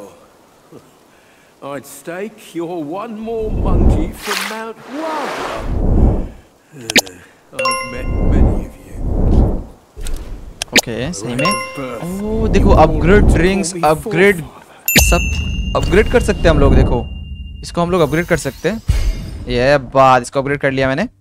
I'd stake you're one more monkey from Mount Wildflower. I've met many of you. Okay सही में। ओह देखो, अपग्रेड ड्रिंक्स, अपग्रेड सब अपग्रेड कर सकते हैं हम लोग। देखो इसको हम लोग अपग्रेड कर सकते हैं। ये बात, इसको अपग्रेड कर लिया मैंने।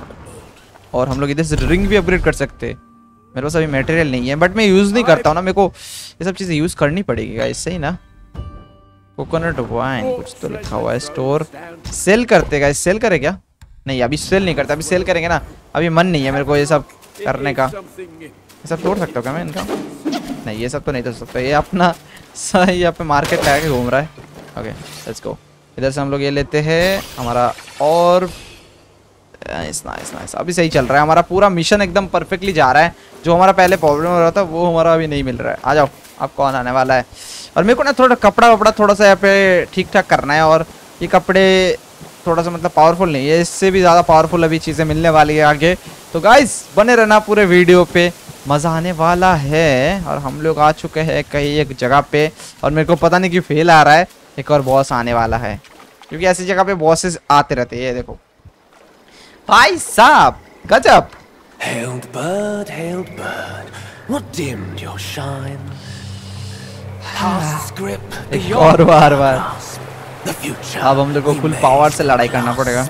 और हम लोग इधर से ड्रिंक भी अपग्रेड कर सकते हैं। मेरे पास अभी मटेरियल नहीं है, बट मैं यूज़ नहीं करता हूँ ना, मेरे को ये सब चीज़ें यूज़ करनी पड़ेगी गाइस, सही ना। कोकोनट वाइन कुछ तो लिखा हुआ है। स्टोर सेल करते गाइस, सेल करे क्या? नहीं अभी सेल नहीं करता, अभी सेल करेंगे ना। अभी मन नहीं है मेरे को ये सब करने का। ये सब तोड़ सकता हूँ क्या मैं इनका? नहीं ये सब तो नहीं तोड़ सकता। ये अपना सही यहाँ पे मार्केट लगा के घूम रहा है। Okay let's go. इधर से हम लोग ये लेते हैं हमारा, और नाइस नाइस नाइस। अभी सही चल रहा है हमारा, पूरा मिशन एकदम परफेक्टली जा रहा है। जो हमारा पहले प्रॉब्लम हो रहा था वो हमारा अभी नहीं मिल रहा है। आ जाओ, अब कौन आने वाला है। और मेरे को ना थोड़ा कपड़ा वपड़ा थोड़ा सा यहाँ पे ठीक ठाक करना है। और ये कपड़े थोड़ा सा मतलब पावरफुल नहीं है, इससे भी ज़्यादा पावरफुल अभी चीज़ें मिलने वाली है आगे। तो गाइस बने रहना पूरे वीडियो पे, मज़ा आने वाला है। और हम लोग आ चुके हैं कहीं एक जगह पे, और मेरे को पता नहीं क्यों फेल आ रहा है। एक और बॉस आने वाला है, क्योंकि ऐसी जगह पे बॉसेस आते रहते हैं। ये देखो भाई साहब गजब। Hailed bird, hailed bird, what dimmed your shine? Past grip, एक और बार बार। the future. अब हम लोग को फुल पावर से लड़ाई करना पड़ेगा।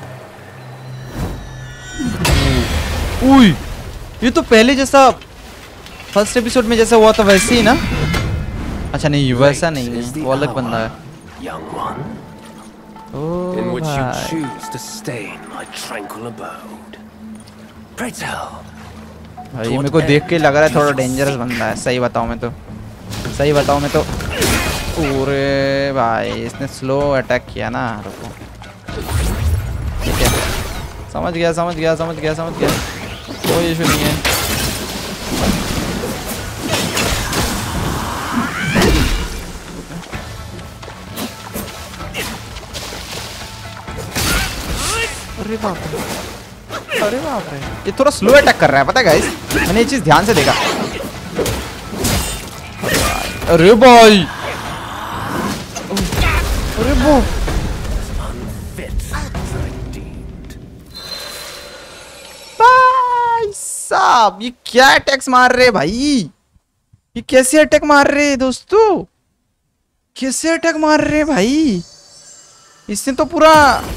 उई, ये तो पहले जैसा फर्स्ट एपिसोड में जैसा हुआ था वैसे ही ना। अच्छा नहीं वैसा नहीं है, वो अलग बंदा है। Young one, oh in which you भाई। choose to stay in my tranquil abode. Pray tell. भाई मेरे को देख के लग रहा है थोड़ा डेंजरस बंदा है। सही बताऊं मैं तो, सही बताऊं मैं तो। अरे भाई इसने स्लो अटैक किया ना। रुको ठीक है, समझ गया समझ गया समझ गया समझ गया, कोई इशू नहीं है। अरे बाप रे, अरे बाप रे, ये थोड़ा स्लो अटैक कर रहा है, पता है गाइस। मैंने ये चीज ध्यान से देखा। अरे भाई, अरे वो भाई साहब ये क्या अटैक्स मार रहे भाई, ये कैसे अटैक मार रहे दोस्तों, कैसे अटैक मार रहे भाई। इसने तो पूरा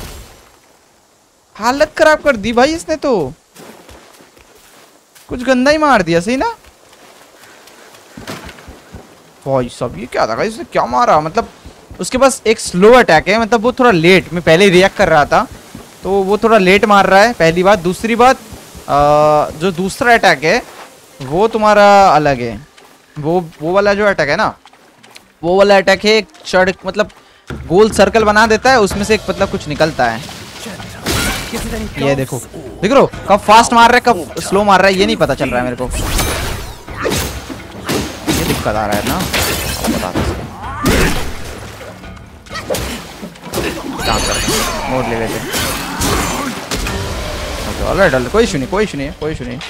हालत खराब कर दी भाई, इसने तो कुछ गंदा ही मार दिया, सही ना। भाई सब ये क्या था गाइस, इसने क्या मारा? मतलब उसके पास एक स्लो अटैक है, मतलब वो थोड़ा लेट, मैं पहले रिएक्ट कर रहा था तो वो थोड़ा लेट मार रहा है, पहली बात। दूसरी बात आ, जो दूसरा अटैक है वो तुम्हारा अलग है, वो वो वाला जो अटैक है ना, वो वाला अटैक है चढ़, मतलब गोल सर्कल बना देता है, उसमें से एक मतलब कुछ निकलता है। ये देखो देख रहे हो कब फास्ट मार रहा है कब स्लो मार रहा है, ये नहीं पता चल रहा है मेरे को। ये दिक्कत आ रहा है ना, बता मोड़ ले लेते। ऑलराइट ऑलराइट, कोई इशू नहीं, कोई इशू नहीं है, कोई इशू नहीं।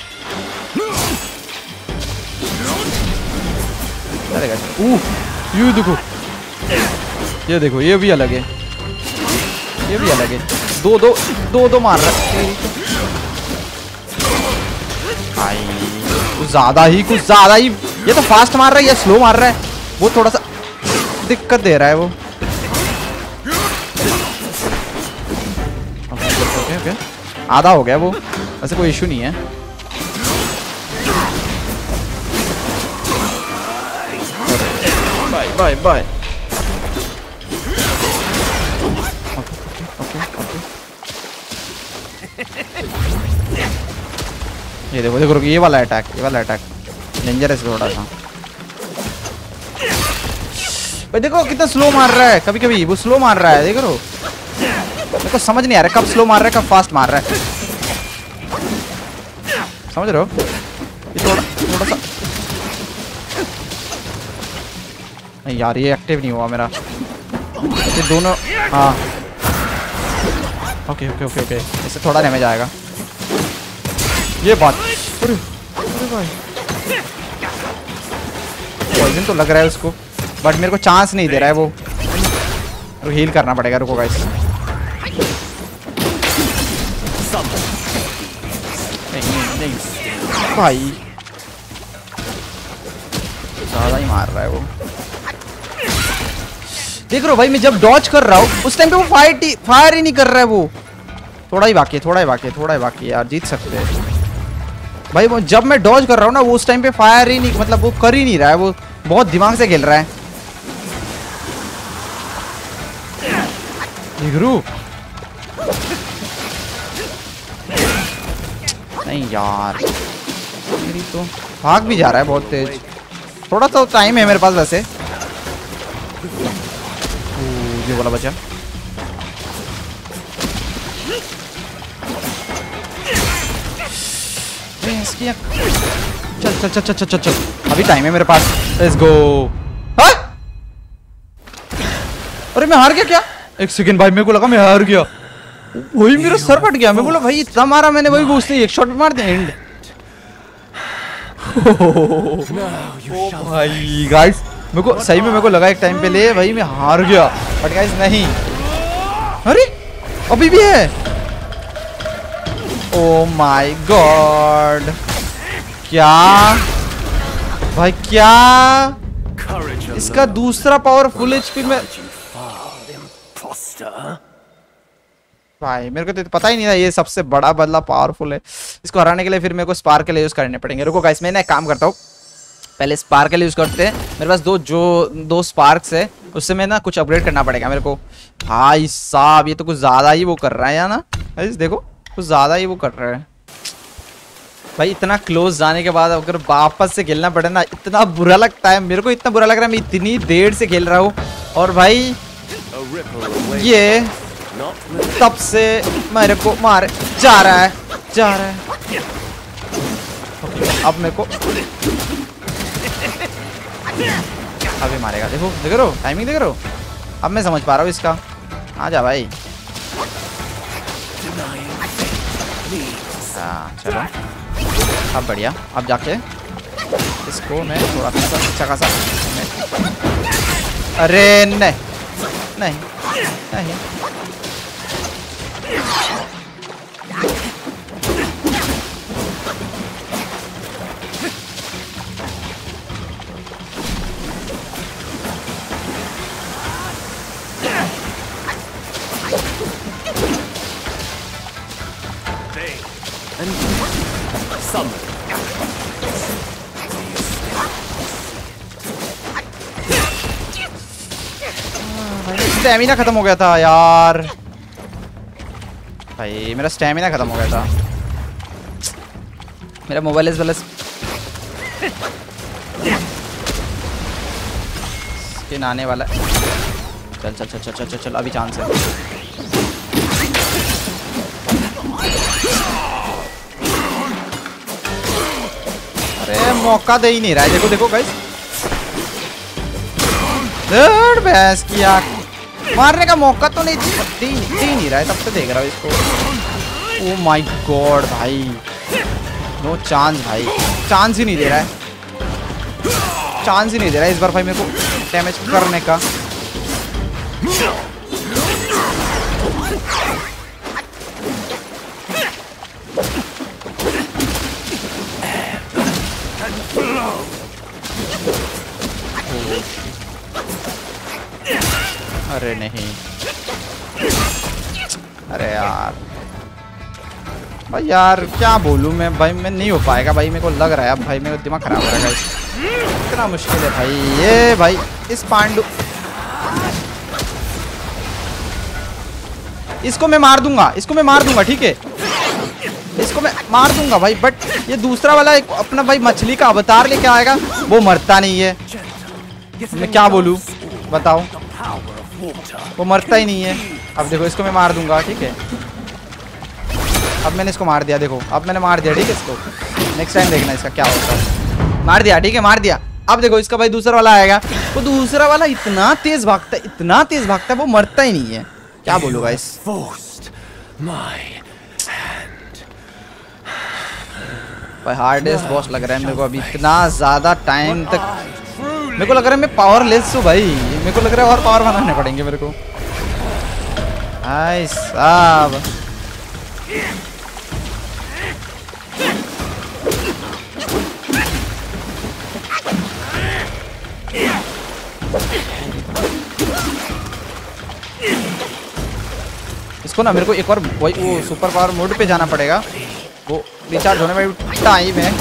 ये देखो, ये देखो, ये भी अलग है, ये भी अलग है। दो दो दो दो मार रहा है भाई, कुछ ज्यादा ही कुछ ज्यादा ही। ये तो फास्ट मार रहा है या स्लो मार रहा है, वो थोड़ा सा दिक्कत दे रहा है वो। ओके ओके, आधा हो गया वो, वैसे कोई इशू नहीं है। Bye bye bye. ये देखो देखो ये वाला अटैक, ये वाला अटैक डेंजरस थोड़ा सा भाई। देखो कितना स्लो मार रहा है, कभी कभी वो स्लो मार रहा है, देखो मेरे को समझ नहीं आ रहा कब स्लो मार रहा है कब फास्ट मार रहा है, समझ रहे हो? ये थोड़ा थोड़ा सा नहीं यार, ये एक्टिव नहीं हुआ मेरा, ये दोनों। हाँ ओके ओके ओके ओके, इससे थोड़ा डैमेज आएगा, ये बात। अरे अरे भाई पॉइजन तो लग रहा है उसको, बट मेरे को चांस नहीं दे रहा है वो, तो हील करना पड़ेगा। रुको गाइस, नहीं नहीं भाई, ज्यादा ही मार रहा है वो। देख रहे हो भाई, मैं जब डॉज कर रहा हूँ उस टाइम पे वो फायर फायर ही नहीं कर रहा है वो। थोड़ा ही बाकी है, थोड़ा ही बाकी है, थोड़ा ही बाकी है यार, जीत सकते हैं भाई। वो जब मैं डॉज कर रहा हूँ ना, वो उस टाइम पे फायर ही नहीं, मतलब वो कर ही नहीं रहा है, वो बहुत दिमाग से खेल रहा है। नहीं यार, मेरी तो भाग भी जा रहा है बहुत तेज। थोड़ा तो टाइम है मेरे पास वैसे। ये वाला बचा, चल चल चल चल चल चल चल, अभी टाइम है मेरे पास, लेट्स गो। हाँ? अरे मैं हार गया क्या? एक सेकंड भाई, मेरे को लगा मैं हार गया, वही मेरा सर फट गया। मैं बोला भाई इतना मारा मैंने, वही उसने एक शॉट में मार दिया एंड। ओ भाई गाइस, मेरे को सही में मेरे को लगा एक टाइम पे ले भाई मैं हार गया, बट गाइस नहीं। अरे अभी भी है, ओ माय गॉड, क्या भाई, क्या इसका दूसरा पावर फुल एचपी में भाई। मेरे को तो पता ही नहीं था ये सबसे बड़ा बदला पावरफुल है। इसको हराने के लिए फिर मेरे को स्पार्कल यूज करने पड़ेंगे। रुको गाइस, मैं ना एक काम करता हूँ, पहले स्पार्कल यूज करते हैं। मेरे पास दो जो दो स्पार्क्स है, उससे मैं ना कुछ अपग्रेड करना पड़ेगा मेरे को। भाई साहब ये तो कुछ ज्यादा ही वो कर रहा है या ना, देखो कुछ ज्यादा ही वो कर रहा है भाई। इतना क्लोज जाने के बाद अगर वापस से खेलना पड़े ना, इतना बुरा लगता है मेरे को, इतना बुरा लग रहा है। मैं इतनी देर से खेल रहा हूँ और भाई ये तब से मेरे को मार जा रहा है जा रहा है अब मेरे को अभी मारेगा। देखो देख रहे हो टाइमिंग, देख रहे हो? अब मैं समझ पा रहा हूँ इसका। आ जा भाई, हाँ चलो अब बढ़िया। अब जाके इसको मैं थोड़ा सा अच्छा खासा, अरे नहीं नहीं नहीं स्टैमिना खत्म हो गया था यार। भाई मेरा स्टैमिना खत्म हो गया था। मेरा मोबाइल इस वाला स्किन आने वाला है। चल चल चल चल चल चल, चल अभी चांस है। अरे मौका दे ही नहीं रहा है। देखो देखो गाइस, भैंस की आँख मारने का मौका तो नहीं दे ही नहीं रहा है। तब से देख रहा हूँ इसको। ओ माय गॉड भाई, नो चांस भाई, चांस ही नहीं दे रहा है। चांस ही नहीं दे रहा है इस बार भाई मेरे को डैमेज करने का। अरे नहीं, अरे यार भाई यार क्या बोलूं मैं भाई, मैं नहीं हो पाएगा भाई। मेरे को लग रहा है अब भाई मेरा दिमाग खराब हो रहा है। इतना मुश्किल है भाई ये। भाई इस पांडु इसको मैं मार दूंगा, इसको मैं मार दूंगा, ठीक है, इसको मैं मार दूंगा भाई। बट ये दूसरा वाला एक अपना भाई मछली का अवतार लेके आएगा, वो मरता नहीं है। मैं क्या बोलूं बताओ, वो मरता ही नहीं है। अब देखो इसको मैं मार दूंगा, ठीक है। अब मैंने इसको मार दिया, देखो अब मैंने मार दिया, ठीक है। इसको नेक्स्ट टाइम देखना इसका क्या होता है। मार दिया, ठीक है, मार दिया। अब देखो इसका भाई दूसरा वाला आएगा। वो दूसरा वाला इतना तेज भागता है, इतना तेज भागता है, वो मरता ही नहीं है। क्या बोलूं गाइस। भाई हार्डेस्ट बॉस लग रहा है मेरे को अभी। इतना ज्यादा टाइम तक मेरे को लग रहा है मैं पावरलेस हूँ भाई। मेरे को लग रहा है और पावर बनाने पड़ेंगे मेरे को भाई साहब। इसको ना मेरे को एक और वही वो सुपर पावर मोड पे जाना पड़ेगा। वो रिचार्ज होने में टाइम है।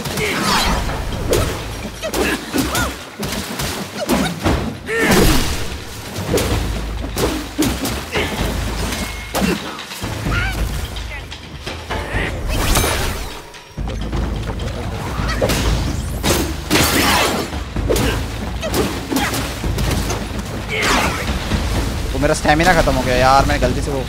वो मेरा स्टैमिना खत्म हो गया यार, मैंने गलती से वो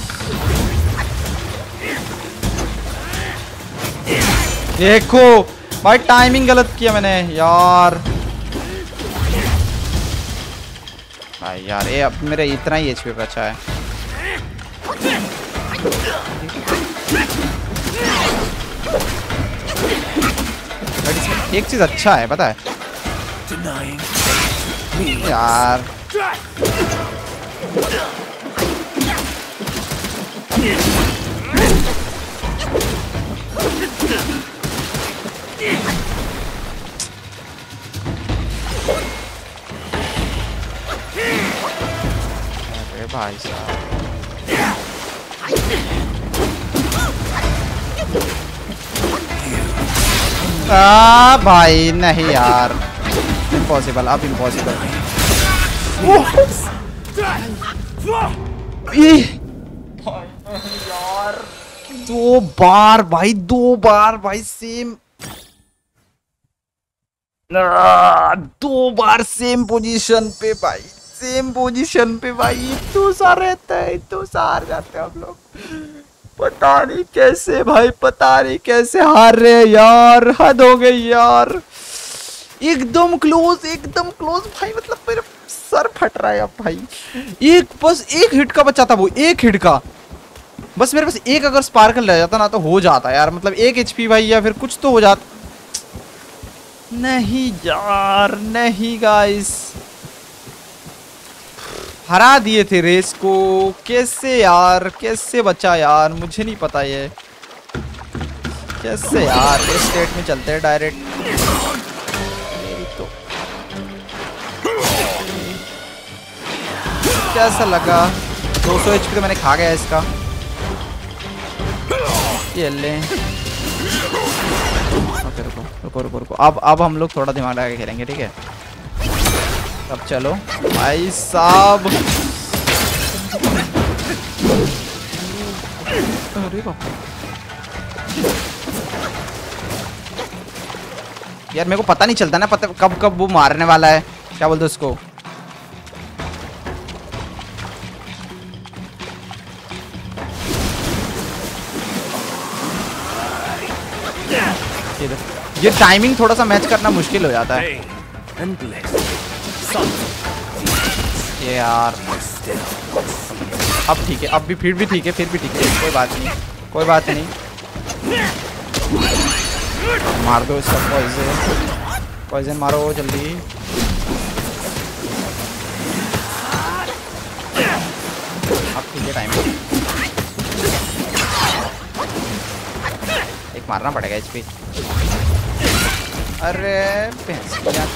देखो भाई टाइमिंग गलत किया मैंने यार। भाई यार ये अब मेरे इतना ही एचपी बचा है। एक चीज अच्छा है पता है यार, अरे भाई साहब आ भाई नहीं यार, इम्पॉसिबल, अब इम्पॉसिबल। यार दो बार भाई, दो बार भाई सेम, दो बार सेम पोजीशन पे भाई, सेम पोजीशन पे भाई। इतना सा रहता है, इतना सा हार जाते हैं हम लोग। पता नहीं कैसे भाई, पता नहीं कैसे हार रहे हैं यार। हद हो गई यार, एकदम क्लोज, एकदम क्लोज भाई। मतलब मेरा सर फट रहा है अब भाई। एक बस एक हिट का बचा था, वो एक हिट का बस। मेरे पास एक अगर स्पार्कल रह जाता ना तो हो जाता यार। मतलब एक एचपी भाई या फिर कुछ तो हो जाता। नहीं यार, नहीं गाइस, हरा दिए थे रेस को। कैसे यार, कैसे बचा यार, मुझे नहीं पता ये कैसे यार। इस स्टेट में चलते हैं डायरेक्ट। तो कैसा लगा? दो सौ एचपी तो मैंने खा गया इसका। ये ले रुको रुको रुको रुको। अब अब हम लोग थोड़ा दिमाग लगा के खेलेंगे, ठीक है। अब चलो भाई साहब, अरे बाप यार, मेरे को पता नहीं चलता ना, पता कब कब वो मारने वाला है, क्या बोलते उसको। ये टाइमिंग थोड़ा सा मैच करना मुश्किल हो जाता है ये यार। अब ठीक है, अब भी फिर भी ठीक है, फिर भी ठीक है, कोई बात नहीं, कोई बात नहीं। मार दो इसका पॉइजन, पॉइजन मारो जल्दी। अब ठीक है, टाइम एक मारना पड़ेगा एचपी। अरे भैंस यार,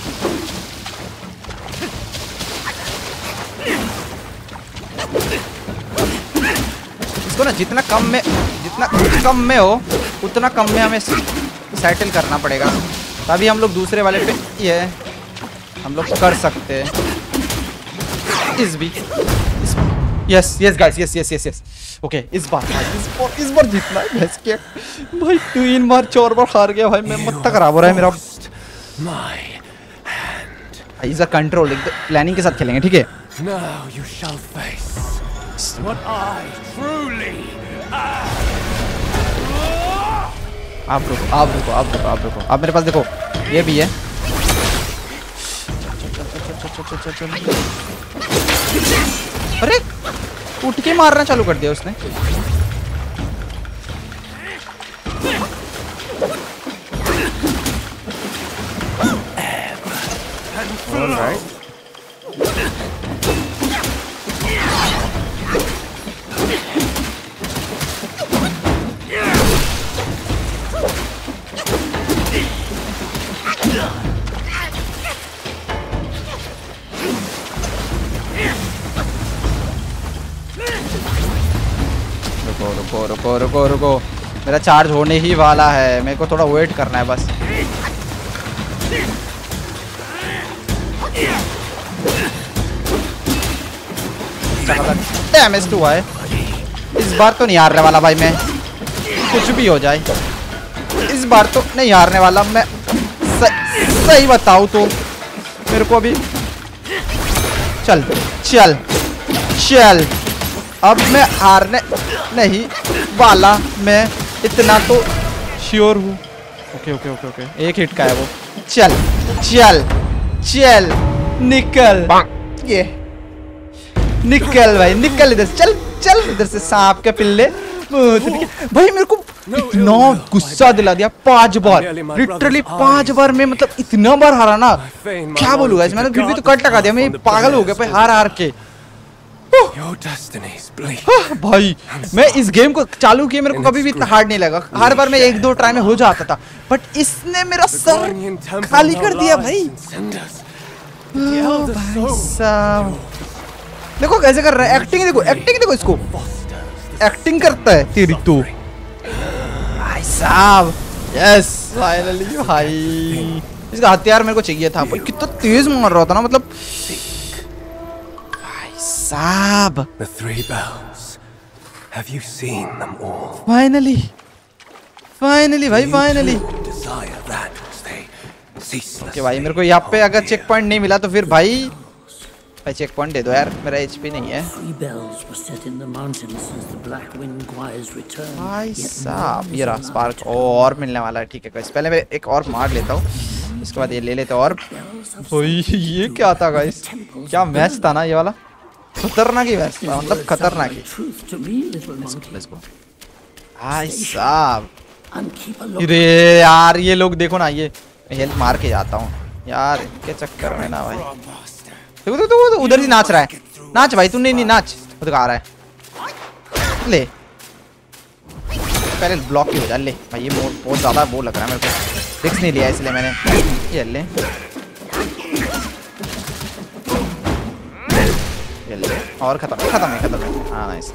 इसको ना जितना कम में जितना कम में हो उतना कम में हमें सेटल करना पड़ेगा, तभी हम लोग दूसरे वाले पे ये हम लोग कर सकते हैं। इस भी yes yes guys, yes yes yes yes okay. इस बार इस बार इस बार जीतना है भैंस के भाई। तीन बार चार बार हार गया भाई, मैं मत्ता खराब हो रहा है मेरा। इस बार कंट्रोल प्लानिंग के साथ खेलेंगे, ठीक है। Now you shall face what I truly am. आप रुको, आप रुको, आप रुको, आप रुको, आप मेरे पास देखो, ये भी है। अरे उठ के मारना चालू कर दिया उसने। Alright. रुको रुको रुको रुको रुको, मेरा चार्ज होने ही वाला है, मेरे को थोड़ा वेट करना है बस। डैमेज तो हुआ है, इस बार तो नहीं हारने वाला भाई मैं, कुछ भी हो जाए इस बार तो नहीं हारने वाला मैं। स, सही बताऊँ तो मेरे को अभी चल चल चल अब मैं हारने नहीं वाला, मैं इतना तो श्योर हूँ। ओके ओके ओके ओके, एक हिट का है वो। चल चल चल निकल, ये निकल भाई निकल इधर से, चल चल इधर से सांप के पिल्ले। भाई मेरे को इतना गुस्सा दिला दिया, पांच बार लिटरली पांच बार में, मतलब इतना बार हारा ना, क्या बोलूंगा इसमें। मैंने फिर भी तो कट लगा दिया, मैं पागल हो गया भाई हार हार के। भाई मैं इस गेम को चालू किया, मेरे को कभी भी इतना हार्ड नहीं लगा, हर बार मैं एक दो ट्राई में हो जाता था, बट इसने मेरा सर खाली कर दिया भाई। भाई साहब देखो कैसे कर रहा है, एक्टिंग देखो, एक्टिंग देखो, इसको एक्टिंग करता है तेरी तो भाई साहब। यस फाइनली भाई, इसका हथियार मेरे को चाहिए था भाई, कितना तेज मार रहा था ना, मतलब भाई साहब। The three bells. Have you seen them all? Finally finally भाई finally. Desire that which they ceaselessly okay भाई, मेरे को यहाँ पे अगर चेक पॉइंट नहीं मिला तो फिर भाई भाई चेक पॉइंट दे दो यार, मेरा एचपी नहीं है। Three bells were set in the mountains since the Black Wind Choir's return. भाई साहब ये रहा स्पार्क, और मिलने वाला है, ठीक है गाइस। पहले मैं एक और मार लेता हूँ, इसके बाद ये ले लेते हैं। और भाई ये क्या था गाइस, क्या मैच था ना ये वाला, खतरनाक ही मैच था, मतलब खतरनाक ही। Truth to me, little monkey. Let's go भाई साहब। And keep a look. अरे यार ये लोग देखो ना, ये हेल्थ मार के जाता हूँ यार इनके चक्कर में ना भाई। देखो देखो देखो उधर ही नाच रहा है, नाच भाई तू, नहीं नहीं नाच, वो तो आ रहा है। ले पहले ब्लॉक ही हो जा, ले भाई ये बहुत ज्यादा वो लग रहा है मेरे को, रिस्क नहीं लिया इसलिए मैंने। ये ले ये ले, और खत्म खत्म है खत्म है। हाँ नाइस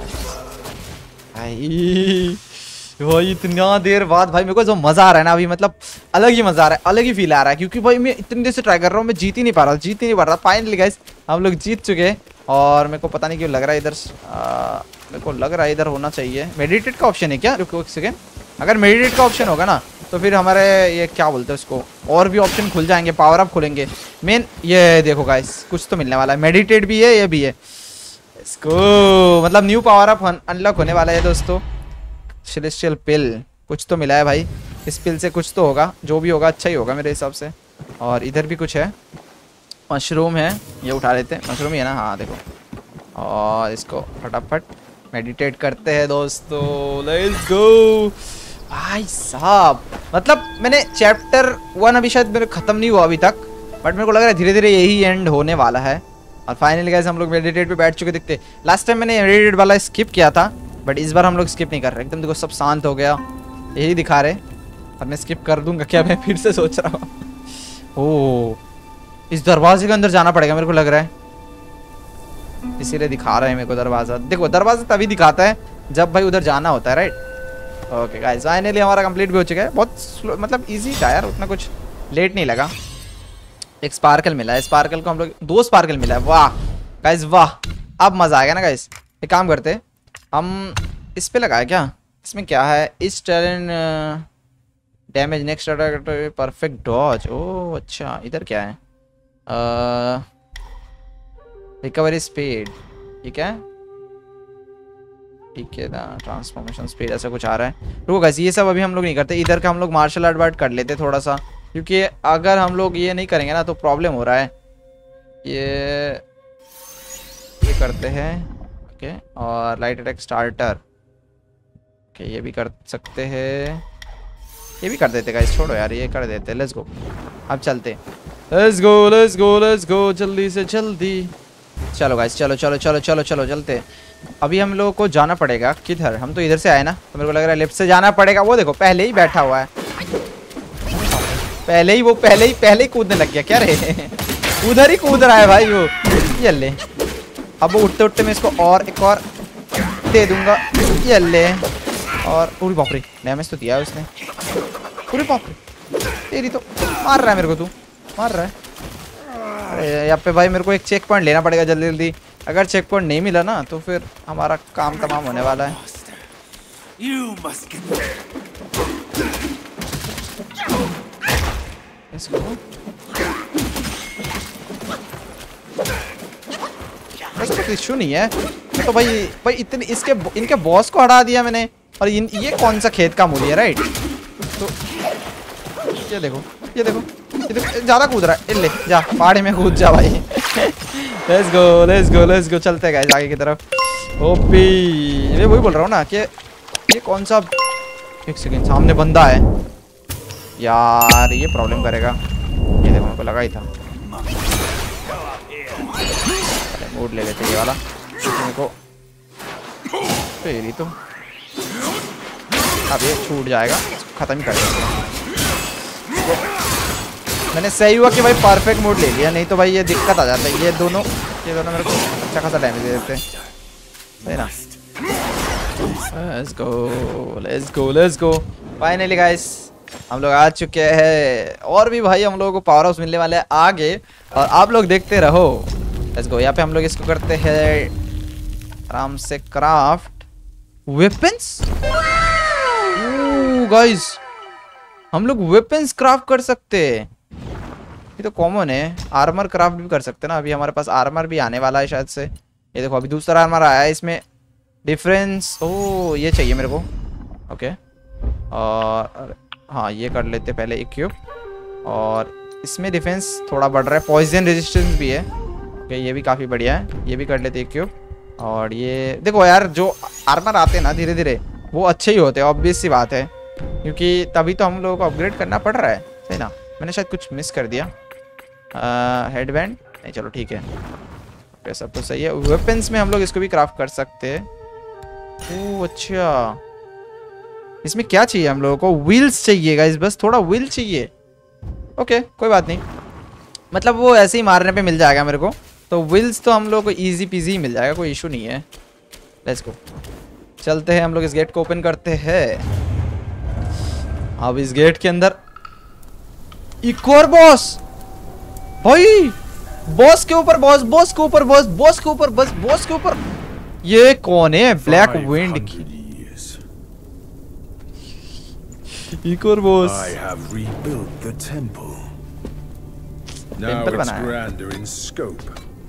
भाई, भाई इतना देर बाद भाई मेरे को जो मजा आ रहा है ना अभी, मतलब अलग ही मजा आ रहा है, अलग ही फील आ रहा है, क्योंकि भाई मैं इतनी देर से ट्राई कर रहा हूँ, मैं जीत ही नहीं पा रहा, जीत ही नहीं पा रहा। फाइनली गाइस हम लोग जीत चुके हैं, और मेरे को पता नहीं क्यों लग रहा है इधर, मेरे को लग रहा है इधर होना चाहिए। मेडिटेट का ऑप्शन है क्या? रुको एक सेकेंड, अगर मेडिटेट का ऑप्शन होगा ना तो फिर हमारे ये क्या बोलते हैं उसको, और भी ऑप्शन खुल जाएंगे, पावर अप खुलेंगे। मेन ये देखो गाइस, कुछ तो मिलने वाला है। मेडिटेट भी है, ये भी है। इसको मतलब न्यू पावर अप अनलॉक होने वाला है दोस्तों। सेलेस्टियल पिल, कुछ तो मिला है भाई। इस पिल से कुछ तो होगा, जो भी होगा अच्छा ही होगा मेरे हिसाब से। और इधर भी कुछ है, मशरूम है, ये उठा लेते हैं। मशरूम ही है ना? हाँ देखो। और इसको फटाफट मेडिटेट करते हैं दोस्तों। लेट्स गो भाई साहब। मतलब मैंने चैप्टर वन अभी शायद मेरे खत्म नहीं हुआ अभी तक, बट मेरे को लग रहा है धीरे धीरे यही एंड होने वाला है। और फाइनली गाइस हम लोग मेडिटेट पे बैठ चुके दिखते। लास्ट टाइम मैंने मेडिटेट वाला स्किप किया था, बट इस बार हम लोग स्किप नहीं कर रहे। एकदम देखो सब शांत हो गया, यही दिखा रहे। और मैं स्किप कर दूंगा क्या, मैं फिर से सोच रहा हूँ। ओह, इस दरवाजे के अंदर जाना पड़ेगा मेरे को लग रहा है, इसीलिए दिखा रहे हैं मेरे को दरवाजा। देखो दरवाजा तभी दिखाता है जब भाई उधर जाना होता है, राइट? ओके गाइस, फाइनली हमारा कंप्लीट भी हो चुका है। बहुत स्लो, मतलब इजी था यार, उतना कुछ लेट नहीं लगा। एक स्पार्कल मिला है, स्पार्कल को हम लोग दो स्पार्कल मिला है। वाह गाइस वाह, अब मजा आ गया ना गाइस। एक काम करते, हम इस पे लगाए क्या? इसमें क्या है? इस turn damage next attack perfect dodge. ओह अच्छा, इधर क्या है? रिकवरी स्पीड, ठीक है ठीक है ना। ट्रांसफॉर्मेशन स्पीड ऐसा कुछ आ रहा है। रुको गाइस, ये सब अभी हम लोग नहीं करते। इधर का हम लोग मार्शल आर्ट वार्ट कर लेते थोड़ा सा, क्योंकि अगर हम लोग ये नहीं करेंगे ना तो प्रॉब्लम हो रहा है। ये ये करते हैं, ओके। और लाइट अटैक स्टार्टर, ओके, ये भी कर सकते हैं, ये भी कर देते गाइस। छोड़ो यार, ये कर देते। लेट्स गो, अब चलते। Let's go let's go let's go, जल्दी से जल्दी। चलो गाइस, चलो चलो चलो चलो चलो चलते। अभी हम लोगों को जाना पड़ेगा किधर? हम तो इधर से आए ना, तो मेरे को लग रहा है लेफ्ट से जाना पड़ेगा। वो देखो पहले ही बैठा हुआ है, पहले ही वो पहले ही पहले ही कूदने लग गया। क्या रे, उधर ही कूद रहा है भाई वो। ये ले, अब वो उठते उठते मैं इसको और एक और दे दूंगा। ये ले, और पूरी बाप रे, डैमेज तो दिया है उसने। पूरी बाप रे, तेरी तो मार रहा है मेरे को, तू मार रहा है। अरे यहाँ पे भाई मेरे को एक चेक पॉइंट लेना पड़ेगा जल्दी जल्दी। अगर चेक पॉइंट नहीं मिला ना तो फिर हमारा काम तमाम होने वाला है। इसको बस कुछ इशू नहीं है तो भाई भाई इतने इसके इनके बॉस को हटा दिया मैंने। और इन ये कौन सा खेत का मूली है, राइट? तो ये देखो ये देखो ये देखो ज्यादा कूद रहा है। ले जा, पहाड़ी में कूद जा भाई। Let's go let's go let's go, चलते गाइस आगे की तरफ। ओपी, मैं वही बोल रहा हूँ ना कि ये कौन सा, एक सेकंड, सामने बंदा है यार, ये प्रॉब्लम करेगा। ये देखो मेरे को लगा ही था। मूड ले लेते ये वाला, मेरे को फेरी तो अब ये छूट जाएगा, खत्म ही कर देंगे। मैंने सही हुआ कि भाई परफेक्ट मोड ले लिया, नहीं तो भाई ये दिक्कत आ जाता है। ये दोनों ये दोनों मेरे को अच्छा खासा डैमेज दे देते हैं, सही ना। Let's go let's go let's go. Finally guys हम लोग आ चुके हैं, और भी भाई हम लोगों को पावर हाउस मिलने वाले हैं आगे, और आप लोग देखते रहो। Let's go. यहाँ पे हम लोग इसको करते हैं आराम से क्राफ्ट वेपन्स। गाइस हम लोग वेपन्स क्राफ्ट कर सकते हैं, ये तो कॉमन है। आर्मर क्राफ्ट भी कर सकते हैं ना, अभी हमारे पास आर्मर भी आने वाला है शायद से। ये देखो अभी दूसरा आर्मर आया है, इसमें डिफरेंस, ओ ये चाहिए मेरे को, ओके। और हाँ ये कर लेते पहले इक्विप, और इसमें डिफेंस थोड़ा बढ़ रहा है, पॉइजन रेजिस्टेंस भी है, ओके ये भी काफ़ी बढ़िया है, ये भी कर लेते इक्विप। और ये देखो यार जो आर्मर आते हैं ना धीरे धीरे वो अच्छे ही होते हैं, ऑब्वियस सी बात है, क्योंकि तभी तो हम लोगों को अपग्रेड करना पड़ रहा है, सही ना। मैंने शायद कुछ मिस कर दिया, हेडबैंड नहीं, चलो ठीक है, ओके सब तो सही है। वेपन्स में हम लोग इसको भी क्राफ्ट कर सकते हैं। ओह अच्छा, इसमें क्या चाहिए हम लोगों को? व्हील्स चाहिए गाइस, बस थोड़ा व्हील चाहिए, ओके कोई बात नहीं, मतलब वो ऐसे ही मारने पे मिल जाएगा मेरे को, तो व्हील्स तो हम लोग को इजी पीजी मिल जाएगा, कोई इशू नहीं है। लेट्स गो, चलते हैं हम लोग इस गेट को ओपन करते हैं। अब इस गेट के अंदर एक और बॉस, भाई बॉस के ऊपर बॉस, बॉस के ऊपर बॉस, बॉस के ऊपर बस, बॉस के ऊपर। ये कौन है? ब्लैक विंड की एक और boss. I have rebuilt the temple. Now temple it's बनाया। grander in scope.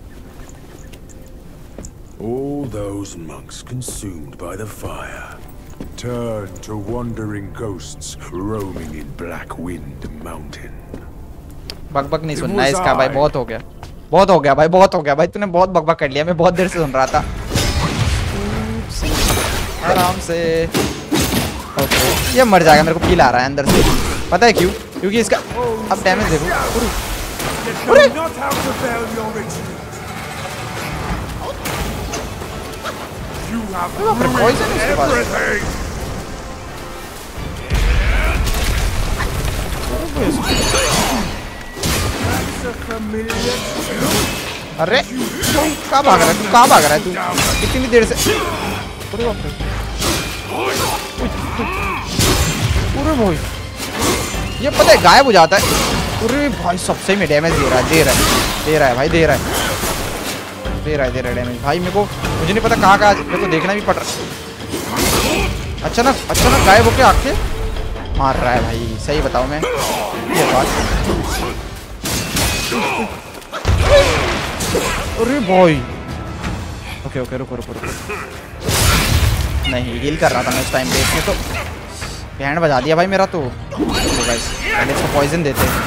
All those monks consumed by the fire turn to wandering ghosts roaming in Black Wind Mountain. बकबक नहीं सुनना है इसका भाई, बहुत हो गया, बहुत हो गया भाई, बहुत हो गया भाई, तूने बहुत बकबक कर लिया, मैं बहुत देर से सुन रहा था। आराम से। ओके, ये मर जाएगा, मेरे को फील आ रहा है अंदर से, पता है क्यों? क्योंकि इसका अब डैमेज देखो। अरे पॉइजन इसके पास। अरे कहाँ भाग रहा है तू? कहाँ भाग रहा है तू इतनी देर से? अरे बाप रे, पूरे भाई ये पता है गायब हो जाता है। पूरे भाई सबसे में डैमेज दे रहा है, दे रहा है, दे रहा है भाई, दे रहा है, दे रहा है, दे रहा है डैमेज भाई। मेरे को मुझे नहीं पता कहाँ कहाँ, मेरे को देखना भी पड़ रहा है। अचानक अचानक गायब होके आके मार रहा है भाई, सही बताऊं मैं ये बात। अरे भाई ओके ओके रुको रुको रुको, नहीं हील कर रहा था मैं उस टाइम पे, इसने तो बैंड बजा दिया भाई मेरा। तो गाइस पहले इसको पॉइजन देते हैं।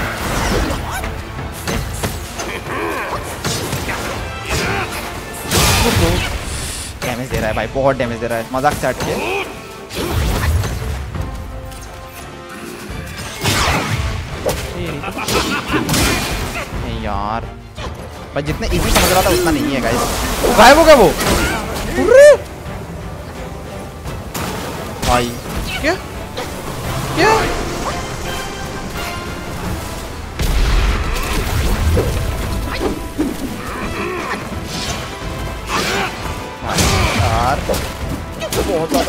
डैमेज दे रहा है भाई, बहुत डैमेज दे रहा है, मजाक से हट के। नहीं यार भाई, जितने इजी समझ रहा था उतना नहीं है गाइस। वो गायब हो गया वो। भाई क्या क्या यार, बहुत ज्यादा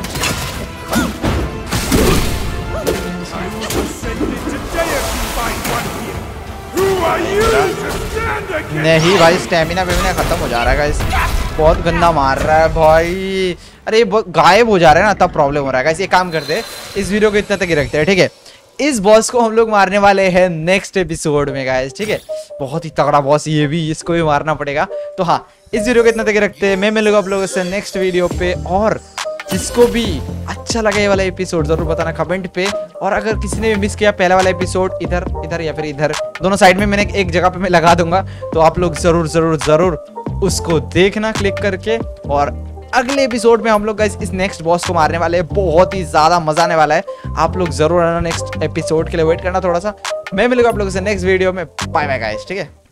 नहीं भाई, स्टेमिना वेमिना खत्म हो जा रहा है गाइस, बहुत गंदा मार रहा है भाई। अरे गायब हो जा रहा है ना, तब प्रॉब्लम हो रहा है गाइस। ये काम करते हैं, इस वीडियो को इतना तक ही रखते हैं, ठीक है? इस बॉस को हम लोग मारने वाले हैं नेक्स्ट एपिसोड में गाइस, ठीक है? बहुत ही तगड़ा बॉस ये भी, इसको भी मारना पड़ेगा। तो हाँ, इस वीडियो को इतना तक ही रखते हैं, मैं मिलूंगा आप लोगों से नेक्स्ट वीडियो पे। और जिसको भी अच्छा लगा ये वाला एपिसोड जरूर बताना कमेंट पे। और अगर किसी ने भी मिस किया पहला वाला एपिसोड, इधर इधर या फिर इधर, दोनों साइड में मैंने एक जगह पे मैं लगा दूंगा, तो आप लोग जरूर जरूर जरूर उसको देखना क्लिक करके। और अगले एपिसोड में हम लोग गाइस इस नेक्स्ट बॉस को मारने वाले हैं, बहुत ही ज्यादा मजा आने वाला है। आप लोग जरूर आना नेक्स्ट एपिसोड के लिए, वेट करना थोड़ा सा। मैं मिलूंगा आप लोगों से नेक्स्ट वीडियो में। बाय बाय गाइस, ठीक है?